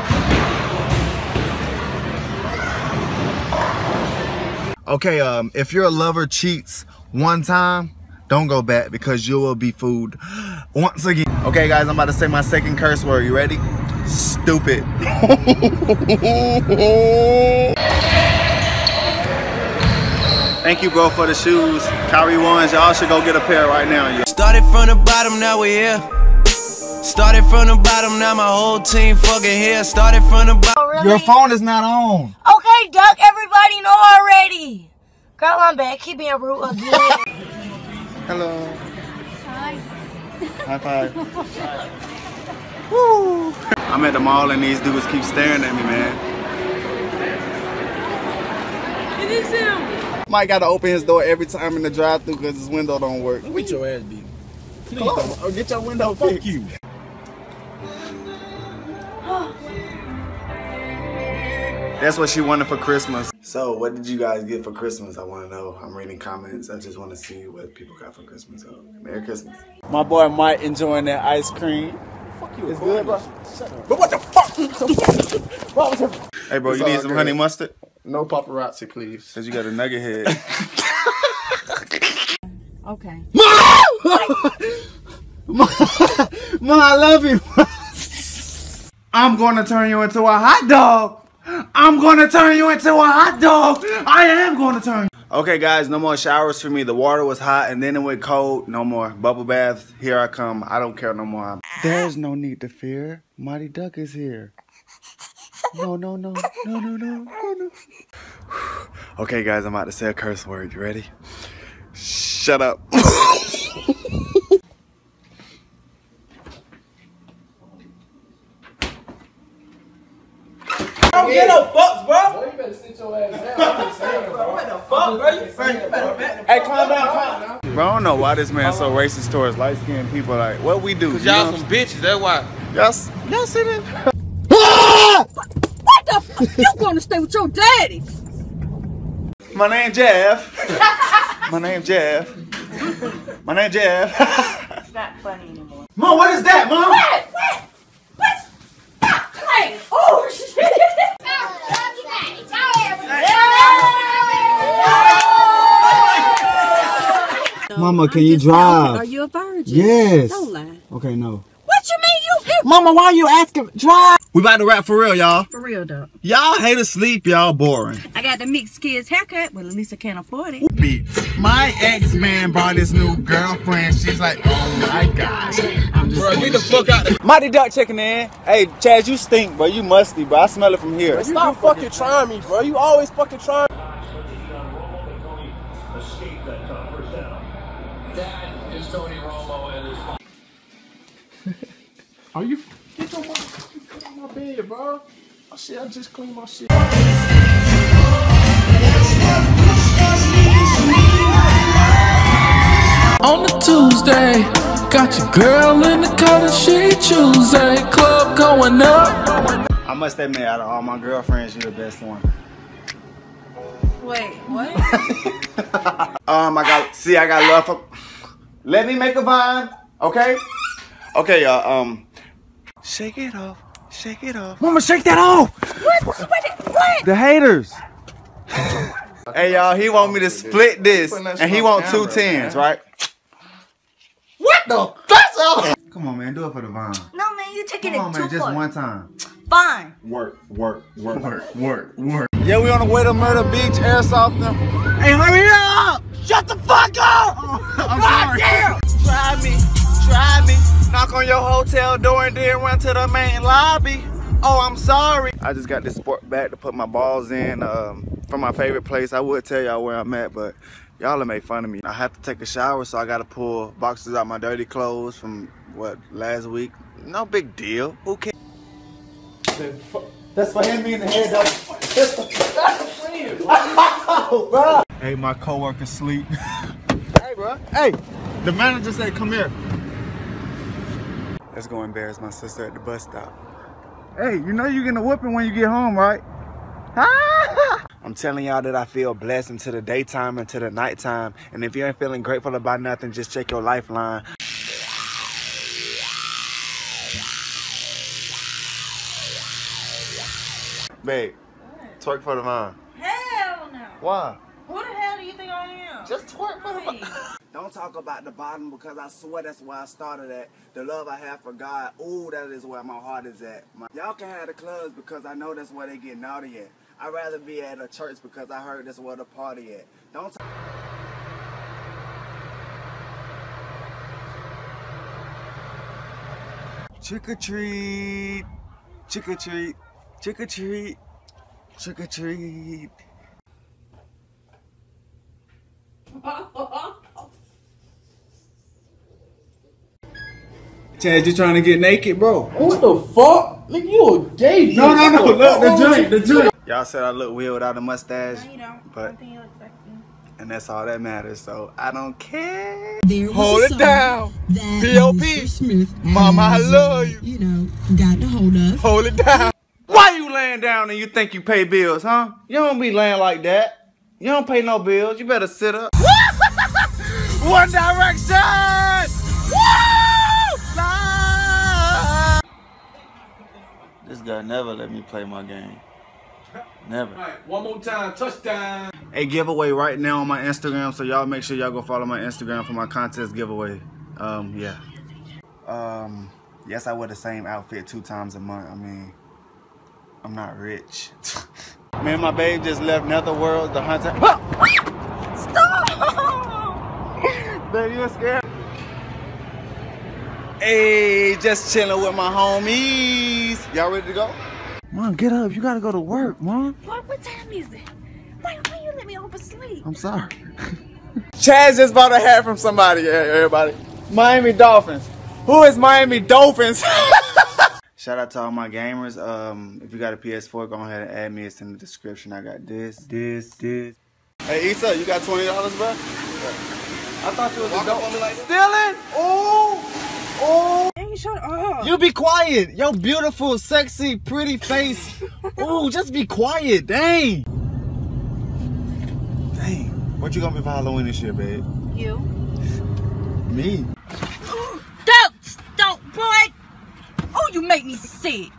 Okay, if your lover cheats one time, don't go back because you will be fooled once again. Okay, guys, I'm about to say my second curse word. You ready? Stupid. Thank you, bro, for the shoes. Kyrie ones, y'all should go get a pair right now. Started from the bottom, now we're here. Started from the bottom, now my whole team fucking here. Started from the bottom. Oh, really? Your phone is not on. Okay, Duck, everybody know already. Girl, I'm back. Keep being rude again. Hello. Hi. High five. Woo. I'm at the mall and these dudes keep staring at me, man. It is him. Mike got to open his door every time in the drive-thru because his window don't work. Get your ass beat. Come on, or get your window fixed. Fuck you. That's what she wanted for Christmas. So, what did you guys get for Christmas? I want to know. I'm reading comments. I just want to see what people got for Christmas. So, Merry Christmas. My boy Mike enjoying that ice cream. Fuck you. It's good, bro. Shut up. But what the fuck? Hey, bro, you need some honey mustard? No paparazzi, please. Cause you got a nugget head. Okay. Mom, I love you. I'm gonna turn you into a hot dog. I'm gonna turn you into a hot dog. I am gonna turn you. Okay, guys, no more showers for me. The water was hot and then it went cold. No more bubble baths. Here I come. I don't care no more. There's no need to fear. Mighty Duck is here. No. Okay, guys, I'm about to say a curse word. You ready? Shut up. I don't get no fucks, bro. Boy, you better sit your ass down. I'm just saying, bro. What the fuck, bro? You better back. Hey, calm down. Bro, I don't know why this man's so racist towards light-skinned people. Like, what we do? Cause y'all some bitches, that's why. Y'all see that? What the fuck? You gonna stay with your daddy? My name Jeff. My name Jeff. My name Jeff. It's not funny anymore. Mom, what is that, Mom? What? Hey! Oh shit! Mama, can you drive? Are you a virgin? Yes. Don't lie. Okay, no. What you mean you? Mama, why are you asking? Drive. We about to rap for real, y'all. For real, though. Y'all hate to sleep, y'all boring. I got the mixed kids haircut, but at least I can't afford it. Beats. My ex-man brought his new girlfriend. She's like, oh my gosh. I'm just Bro, get the fuck out of Mighty Duck checking in. Hey, Chaz, you stink, bro. You musty, bro. I smell it from here. Stop fucking trying me, bro. You always fucking trying. That is Tony Romo and his. Are you? Get your motherfucker on my bed, bro. Oh shit, I just cleaned my shit. On a Tuesday, got your girl in the car and she Tuesday, club going up. I must admit, out of all my girlfriends, you're the best one. Wait, what? I got love for. Let me make a vine, okay? Okay, y'all. Shake it off, shake it off. Mama, shake that off. What? The haters. Hey, y'all, he want me to split this, and he want 2 10s, right? What the? That's all. Come on, man, do it for the vine. No, man, you taking Come on, it too man, just far. one time. Fine. Work. Yeah, we on the way to Myrtle Beach, airsofting. Hey, hurry up! Shut the fuck up! I'm sorry. Damn. Try me. Knock on your hotel door and then run to the main lobby. Oh, I'm sorry. I just got this sport bag to put my balls in from my favorite place. I would tell y'all where I'm at, but y'all will make fun of me. I have to take a shower, so I gotta pull boxes out my dirty clothes from, what, last week? No big deal. Who cares? That's for him in the head, though. Bro. Hey, my coworker sleep. Hey, bro. Hey, the manager said, come here. Let's go embarrass my sister at the bus stop. Hey, you know you're gonna whoop it when you get home, right? I'm telling y'all that I feel blessed into the daytime and to the nighttime. And if you ain't feeling grateful about nothing, just check your lifeline. Babe, twerk for the vine. Hell no. Why? Who the hell do you think I am? Just twerk for the vine. Don't talk about the bottom because I swear that's where I started at. The love I have for God, ooh, that is where my heart is at. Y'all can have the clubs because I know that's where they get naughty at. I'd rather be at a church because I heard that's where the party at. Don't talk. Trick or treat, trick or treat, trick or treat, trick or treat. Chad, you trying to get naked, bro? What the fuck? Nigga, you a gay. No, look, the joint. Y'all said I look weird without a mustache. No, you don't. But I think you look sexy. And that's all that matters, so I don't care. Hold it down. P.O.P. Mama, I love you. You know, got to hold up. Hold it down. Why you laying down and you think you pay bills, huh? You don't be laying like that. You don't pay no bills. You better sit up. One Direction! Woo! This guy never let me play my game. Never. All right, one more time, touchdown. A giveaway right now on my Instagram, so y'all make sure y'all go follow my Instagram for my contest giveaway. Yeah. Yes, I wear the same outfit 2 times a month. I mean, I'm not rich. Me and my babe just left Netherworld, the hunter. Stop! Baby, you scared? Hey, just chilling with my homies. Y'all ready to go? Mom, get up. You gotta go to work, Mom. What time is it? Why you let me oversleep? I'm sorry. Chaz just bought a hat from somebody, everybody. Miami Dolphins. Who is Miami Dolphins? Shout out to all my gamers. If you got a PS4, go ahead and add me. It's in the description. I got this. Hey, Issa, you got $20, bro? I thought you was a dope. Stealing? Oh! Hey, shut up. You be quiet. Yo, beautiful, sexy, pretty face. Ooh, just be quiet. Dang. What you gonna be for Halloween this year, babe? You. Me. Don't, boy. Oh, you make me sick.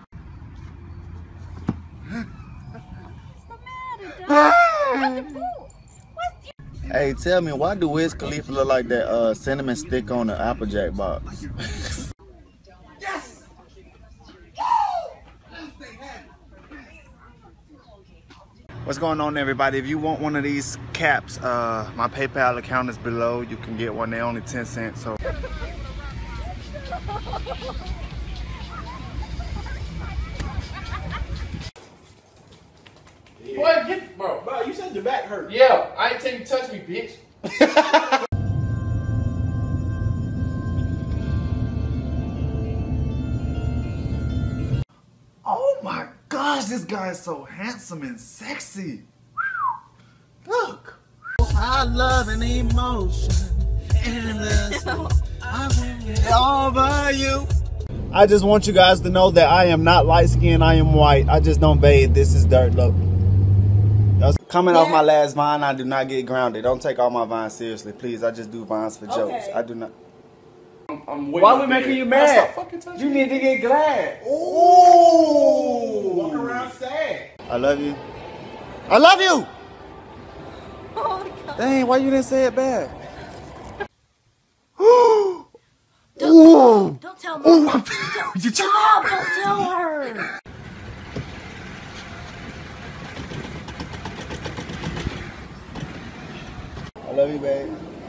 What's the matter, Doug? Hey, tell me, why do Wiz Khalifa look like that cinnamon stick on the Applejack box? Yes! What's going on, everybody? If you want one of these caps, my PayPal account is below. You can get one. They're only 10 cents. So. Boy, get, bro, you said your back hurt. Yeah, I ain't take you touch me, bitch. Oh my gosh, this guy is so handsome and sexy. Look. I love an emotion. Over you. I just want you guys to know that I am not light skinned, I am white. I just don't bathe. This is dirt. Look. Coming off my last vine, I do not get grounded. Don't take all my vines seriously, please. I just do vines for jokes. I do not. Why we making you mad? You need to get glad. Ooh, walking around sad. I love you. I love you. Dang, why you didn't say it back? Don't tell Mom. Don't tell her. I love you, babe.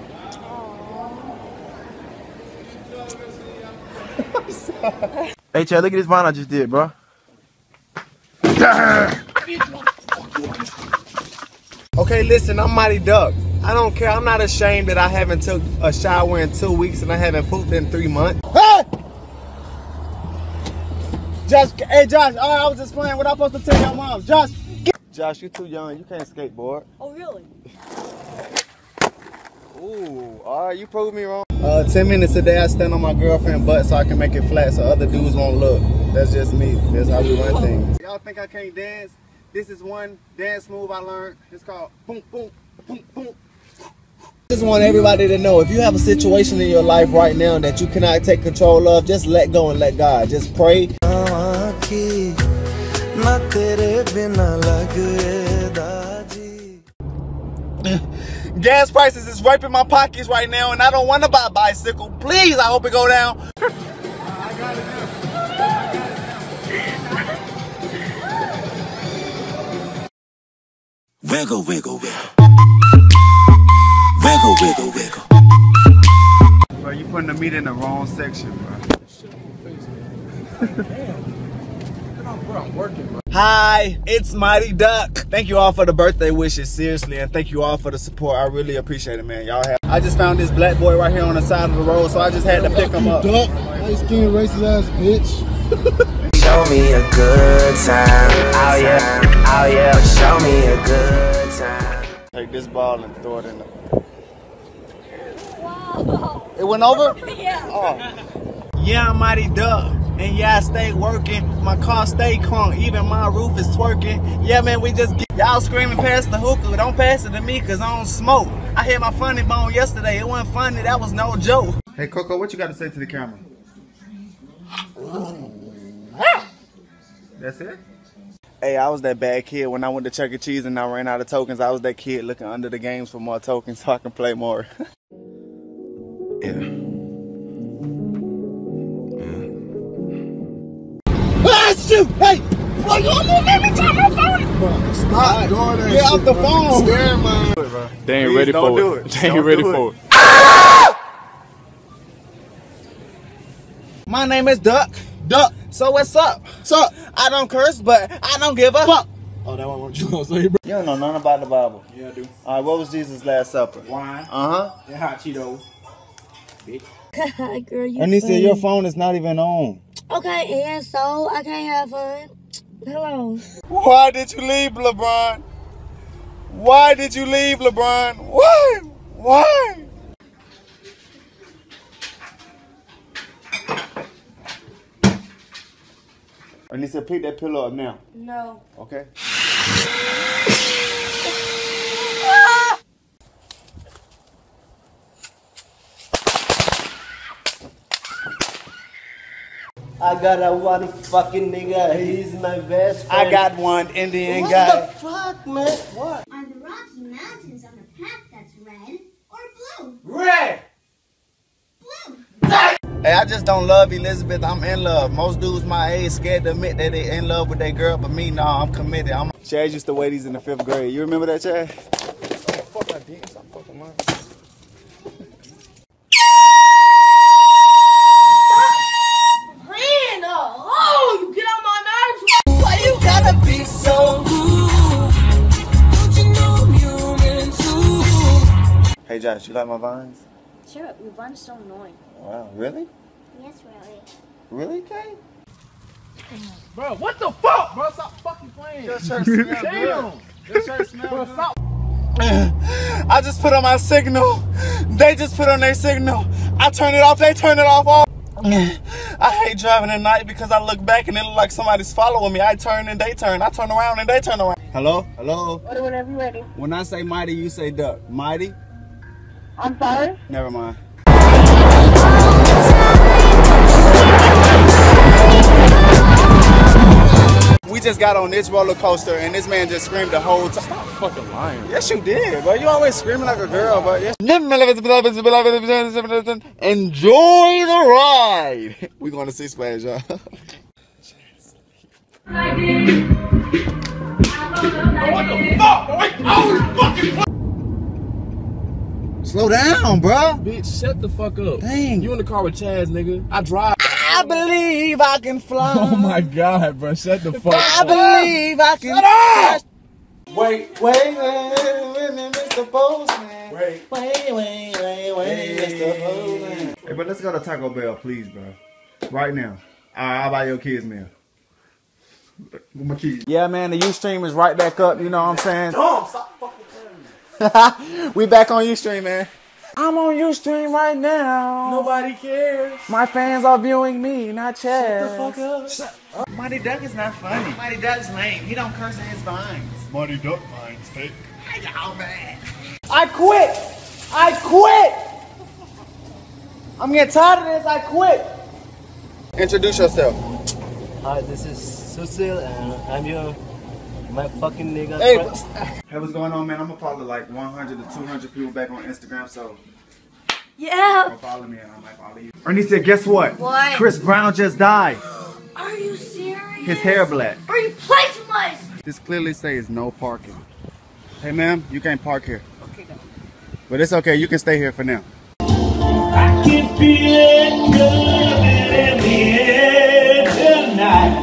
Hey, Chad, look at this vine I just did, bro. Okay, listen, I'm Mighty Duck. I don't care. I'm not ashamed that I haven't took a shower in 2 weeks and I haven't pooped in 3 months. Hey! Josh, hey, Josh, I was just playing. What I'm supposed to tell your mom? Josh, Josh, you're too young. You can't skateboard. Oh, really? Ooh, all right, you proved me wrong. 10 minutes a day I stand on my girlfriend's butt so I can make it flat so other dudes won't look. That's just me. That's how we run things. Y'all think I can't dance? This is one dance move I learned. It's called boom, boom, boom, boom. Just want everybody to know, if you have a situation in your life right now that you cannot take control of, just let go and let God. Just pray. Gas prices is raping my pockets right now, and I don't want to buy a bicycle. Please, I hope it go down. Wiggle, wiggle, wiggle. Wiggle, wiggle, wiggle. Bro, you putting the meat in the wrong section, bro. Hi, it's Mighty Duck. Thank you all for the birthday wishes, seriously, and thank you all for the support. I really appreciate it, man. Y'all have. I just found this black boy right here on the side of the road, so I just had to pick him up. Duck, light skin, racist ass bitch. Show me a good time. Oh yeah, oh yeah. Show me a good time. Take this ball and throw it in the... Wow. It went over? Yeah. Oh. Yeah, I'm Mighty Duck. And yeah, I stay working. My car stay crunk. Even my roof is twerking. Yeah, man, we just get... Y'all screaming past the hookah. Don't pass it to me, cause I don't smoke. I hit my funny bone yesterday. It wasn't funny. That was no joke. Hey, Coco, what you got to say to the camera? That's it? Hey, I was that bad kid when I went to Chuck E. Cheese and I ran out of tokens. I was that kid looking under the games for more tokens so I can play more. Yeah. Ah, shoot! Hey! Well, you almost made me drop my phone! Bro, stop doing that. Get off the phone! Scare man. They ain't ready for it. They ain't ready for it. My name is Duck. Duck. So what's up? Sup? I don't curse, but I don't give a fuck. Oh, that what you gonna say, bro? You don't know nothing about the Bible. Yeah, I do. All right, what was Jesus' last supper? Wine. Uh-huh. And hot Cheetos. Girl, you and he said your phone is not even on. Okay, and so I can't have fun. Hello. Why did you leave, LeBron? Why did you leave, LeBron? Why? Why? And he said, pick that pillow up now. No. Okay. I got a one fucking nigga, he's my best friend. I got one Indian what guy. What the fuck, man? What? Are the Rocky Mountains on a path that's red or blue? Red! Blue! Hey, I just don't love Elizabeth. I'm in love. Most dudes my age scared to admit that they in love with their girl, but me, nah, I'm committed. Chad used to wear these in the 5th grade. You remember that, Chad? Oh, fuck, I did. Stop fucking lying. Oh, you get on my nerves. Why you gotta be so rude? Don't you know I'm human too? Hey, Josh, you like my vines? Sure, your vines so annoying. Wow, really? Yes, really. Really, Kay? Bro, what the fuck, bro? Stop fucking playing. Your shirt smells Damn. good. Your shirt smells good. Stop. I just put on my signal. They just put on their signal. I turn it off. They turn it off. I hate driving at night because I look back and it look like somebody's following me. I turn and they turn. I turn around and they turn around. Hello? Hello? Whenever you're ready. When I say mighty, you say duck. Mighty? I'm sorry? Never mind. We just got on this roller coaster and this man just screamed the whole time. Stop fucking lying. Yes, you did, bro. You always screaming like a girl, but yes. Enjoy the ride. We going to Six Flags, y'all. What the fuck? I fucking. Slow down, bro. Bitch, shut the fuck up. Dang. You in the car with Chaz, nigga. I drive. I believe I can fly. Oh my god, bro. Shut the fuck up. I believe I can. Shut up! Wait, Mr. Postman. Wait, Mr. Postman. Hey, but let's go to Taco Bell, please, bro. Right now. I'll buy your kids meal. With my keys. Yeah, man, the Ustream is right back up. You know what I'm saying? Dumb, stop fucking playing. We back on Ustream, man. I'm on Ustream right now. Nobody cares. My fans are viewing me, not Chaz. Shut the fuck up. Shut up. Mighty Duck is not funny. Mighty Duck's lame. He don't curse in his vines. Mighty Duck vines, hey. Y'all man. I quit. I quit. I'm getting tired of this. I quit. Introduce yourself. Hi, this is Susil and I'm your my fucking nigga. Hey, what's going on, man? I'm gonna follow like 100 to 200 people back on Instagram, so yeah. Don't follow me and I might follow you. Ernie said, guess what? What? Chris Brown just died. Are you serious? His hair black. Are you playing too much? This clearly says no parking. Hey, ma'am, you can't park here. Okay, go. But it's okay. You can stay here for now. I can feel it coming in the air tonight.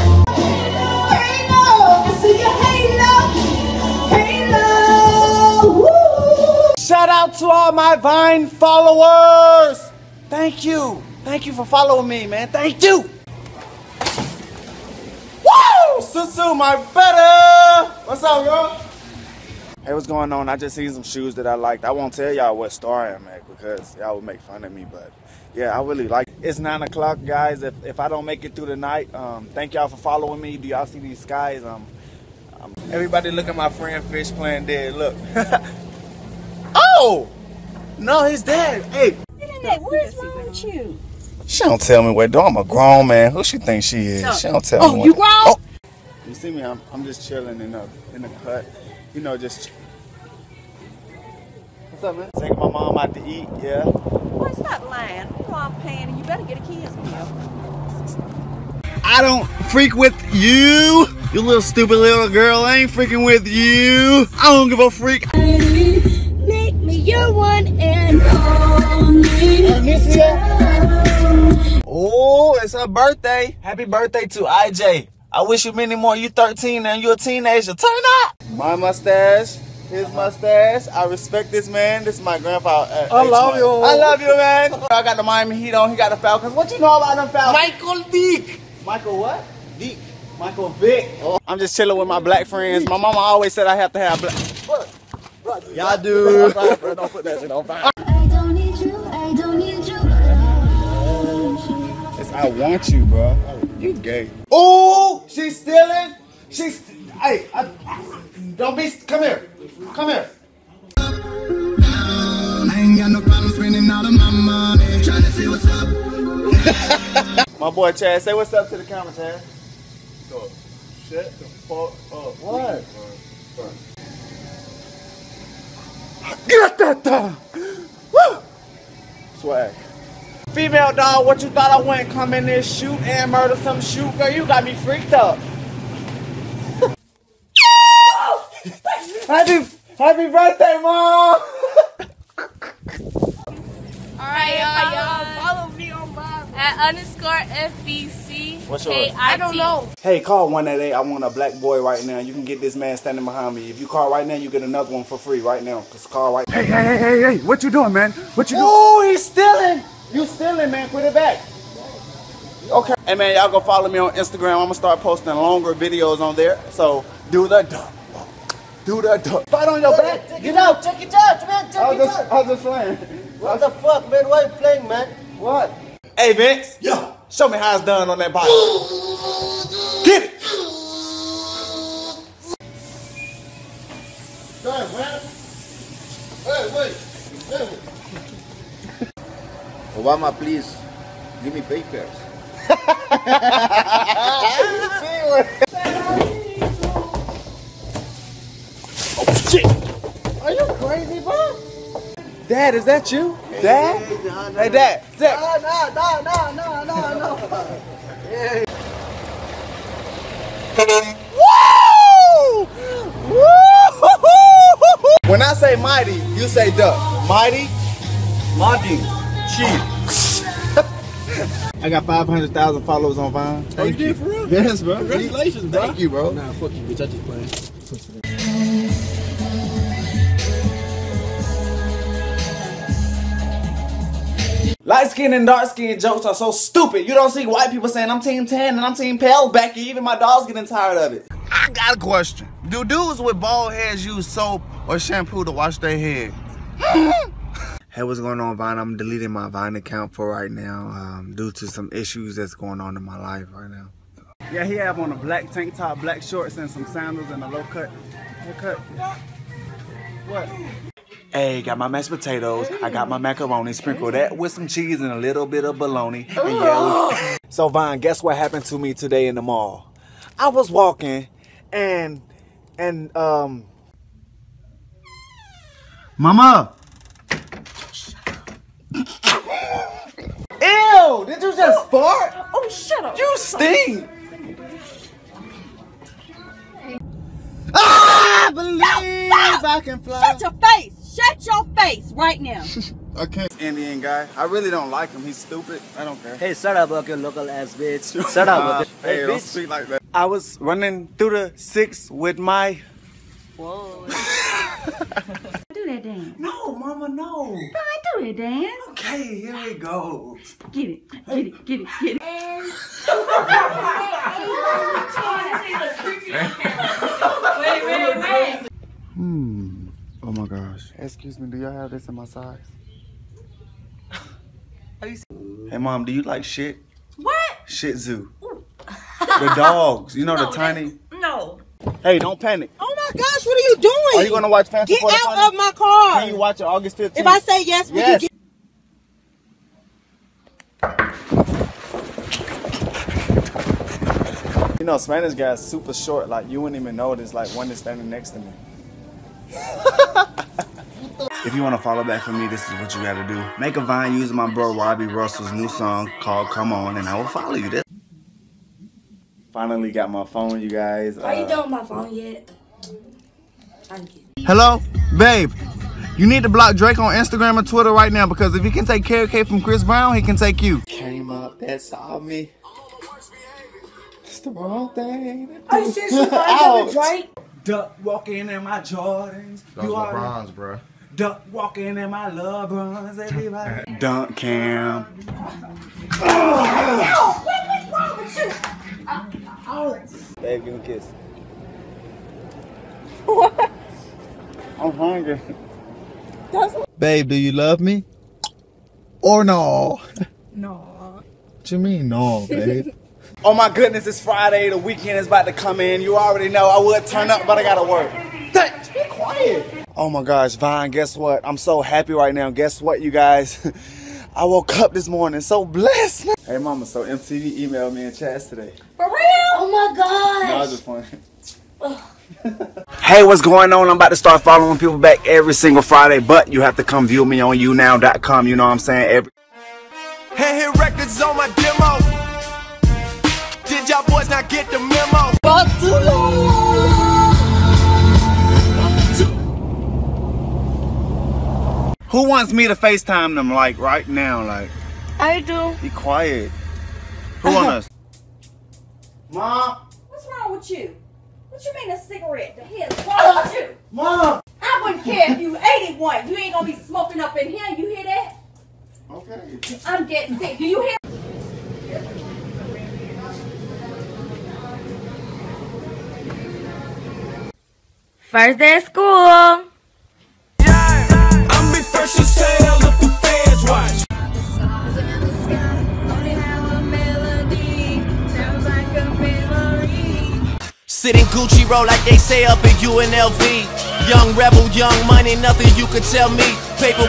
Shout out to all my Vine followers. Thank you. Thank you for following me, man. Thank you. Woo! Susu, my better. What's up, girl? Hey, what's going on? I just seen some shoes that I liked. I won't tell y'all what store I'm at because y'all would make fun of me, but yeah, I really like it. It's 9 o'clock, guys. If I don't make it through the night, thank y'all for following me. Do y'all see these skies? Everybody look at my friend Fish playing dead. Look. Oh! No, he's dead. Hey. What is wrong with you? She don't tell me what to do. I'm a grown man. Who she thinks she is? She don't tell me what. You grown? Oh. You see me? I'm just chilling in the cut. You know, just. What's up, man? Taking my mom out to eat. Yeah. Boy, stop lying. You know I'm paying, and you better get a kid's meal. I don't freak with you. You little stupid little girl. I ain't freaking with you. I don't give a freak. Make me your one and only. Oh, it's her birthday. Happy birthday to IJ. I wish you many more. You 13 and you're a teenager. Turn up. My mustache, his mustache. I respect this man. This is my grandpa. I love you. I love you, man. I got the Miami Heat on. He got the Falcons. What you know about them Falcons? Michael Vick. Michael what? Vick. Michael Vick. Oh. I'm just chilling with my black friends. My mama always said I have to have black. Y'all do. Don't put that shit on fire. I don't need you. I don't need you. It's I want you, bro. You gay. Oh, she's stealing. Hey, don't be. Come here. Come here. I ain't got no problem spending all of my money. Trying to see what's up. My boy Chad, say what's up to the camera, Chad. Shut the fuck up. What? Get that down. Woo! Swag. Female dog, what you thought I wouldn't come in there, shoot and murder some shoot? Girl, you got me freaked up. Happy birthday, Mom! Alright, y'all. Follow me on my @_FBC. What's yours? I don't know. Hey, call 188. I want a black boy right now. You can get this man standing behind me. If you call right now, you get another one for free right now. Cause call right. Hey! What you doing, man? What you doing? Oh, he's stealing! You stealing, man? Put it back. Okay. Hey, man, y'all go follow me on Instagram. I'm gonna start posting longer videos on there. So do the duck. Do the duck. Fight on your back. Get out. Check it out, man. Check it out. I was just playing. What the fuck, man? Why you playing, man? What? Hey, Vince. Yo. Show me how it's done on that body. Get it. Damn, man. Hey, wait. Obama, please. Give me papers. Oh, shit. Are you crazy, bro? Dad, is that you? Dad? Hey, Dad. No. Yeah. Woo! Woo! When I say mighty, you say duck. Mighty? Mighty. Cheat. I got 500,000 followers on Vine. Oh, you did for real? Yes, bro. Congratulations, bro. Thank you, bro. Nah, fuck you, bitch. I just playing. Light skin and dark skin jokes are so stupid. You don't see white people saying I'm team tan and I'm team pale back. Even my dog's getting tired of it. I got a question. Do dudes with bald heads use soap or shampoo to wash their head? Hey, what's going on, Vine? I'm deleting my Vine account for right now due to some issues that's going on in my life right now. Yeah, he have on a black tank top, black shorts, and some sandals and a low cut. What? Hey, got my mashed potatoes. I got my macaroni. Sprinkle that with some cheese and a little bit of bologna. And yeah, so, Vine, guess what happened to me today in the mall? I was walking and Mama! Ew! Did you just fart? Oh, shut up. You stink! I believe I can fly. Shut your face! Shut your face right now. I can't. Indian guy. I really don't like him. He's stupid. I don't care. Hey, shut up, okay, local ass bitch. Shut up, okay. Hey, don't speak like that. I was running through the 6 with my... Whoa. Do that dance. No, Mama, no. No, I do that dance. Okay, here we go. Get it. Wait. my gosh. Excuse me, do y'all have this in my size? Hey mom, do you like shit? What? Shih Tzu. The dogs, you know, the tiny. No. Hey, don't panic. Oh my gosh, what are you doing? Are you gonna watch Fancy Get for the out Funny? of my car. Can you watch it August 15th? If I say yes, will you get... You know, Spanish guy is super short. Like, you wouldn't even know there's like one that's standing next to me. If you want to follow back from me, this is what you gotta do. Make a Vine using my bro Robbie Russell's new song called Come On, and I will follow you. Finally got my phone, you guys. Are you done with my phone yet? Hello? Babe, you need to block Drake on Instagram and Twitter right now, because if he can take Carrie K from Chris Brown, he can take you. Came up, that saw me. It's the wrong thing. Are you seriously going with Drake? Duck walking in my Jordans. Those LeBrons, bro. Duck walking in my LeBrons. Everybody. Dunk Cam. What's wrong with you? Babe, give me a kiss. What? I'm hungry. Babe, do you love me? Or no? No. What you mean no, babe? Oh my goodness, it's Friday. The weekend is about to come in. You already know I would turn up, but I gotta work. Thanks. Be quiet. Oh my gosh, Vine, guess what? I'm so happy right now. Guess what, you guys? I woke up this morning so blessed. Hey mama, so MTV emailed me and Chaz today. For real? Oh my gosh. No, I was just playing. Hey, what's going on? I'm about to start following people back every single Friday, but you have to come view me on younow.com. You know what I'm saying? Hit records on my demo. Did y'all boys not get the memo? Who wants me to FaceTime them like right now? Like, I do. be quiet. Who on us? Mom. What's wrong with you? What you mean a cigarette? The hell is wrong with you? Mom. I wouldn't care if you 81. You ain't gonna be smoking up in here. You hear that? Okay. I'm getting sick. Do you hear? First day of school. I'm be fresh as hell, look the fans watch. Sitting Gucci roll like they say up in UNLV. Young rebel, young money, nothing you could tell me. Paper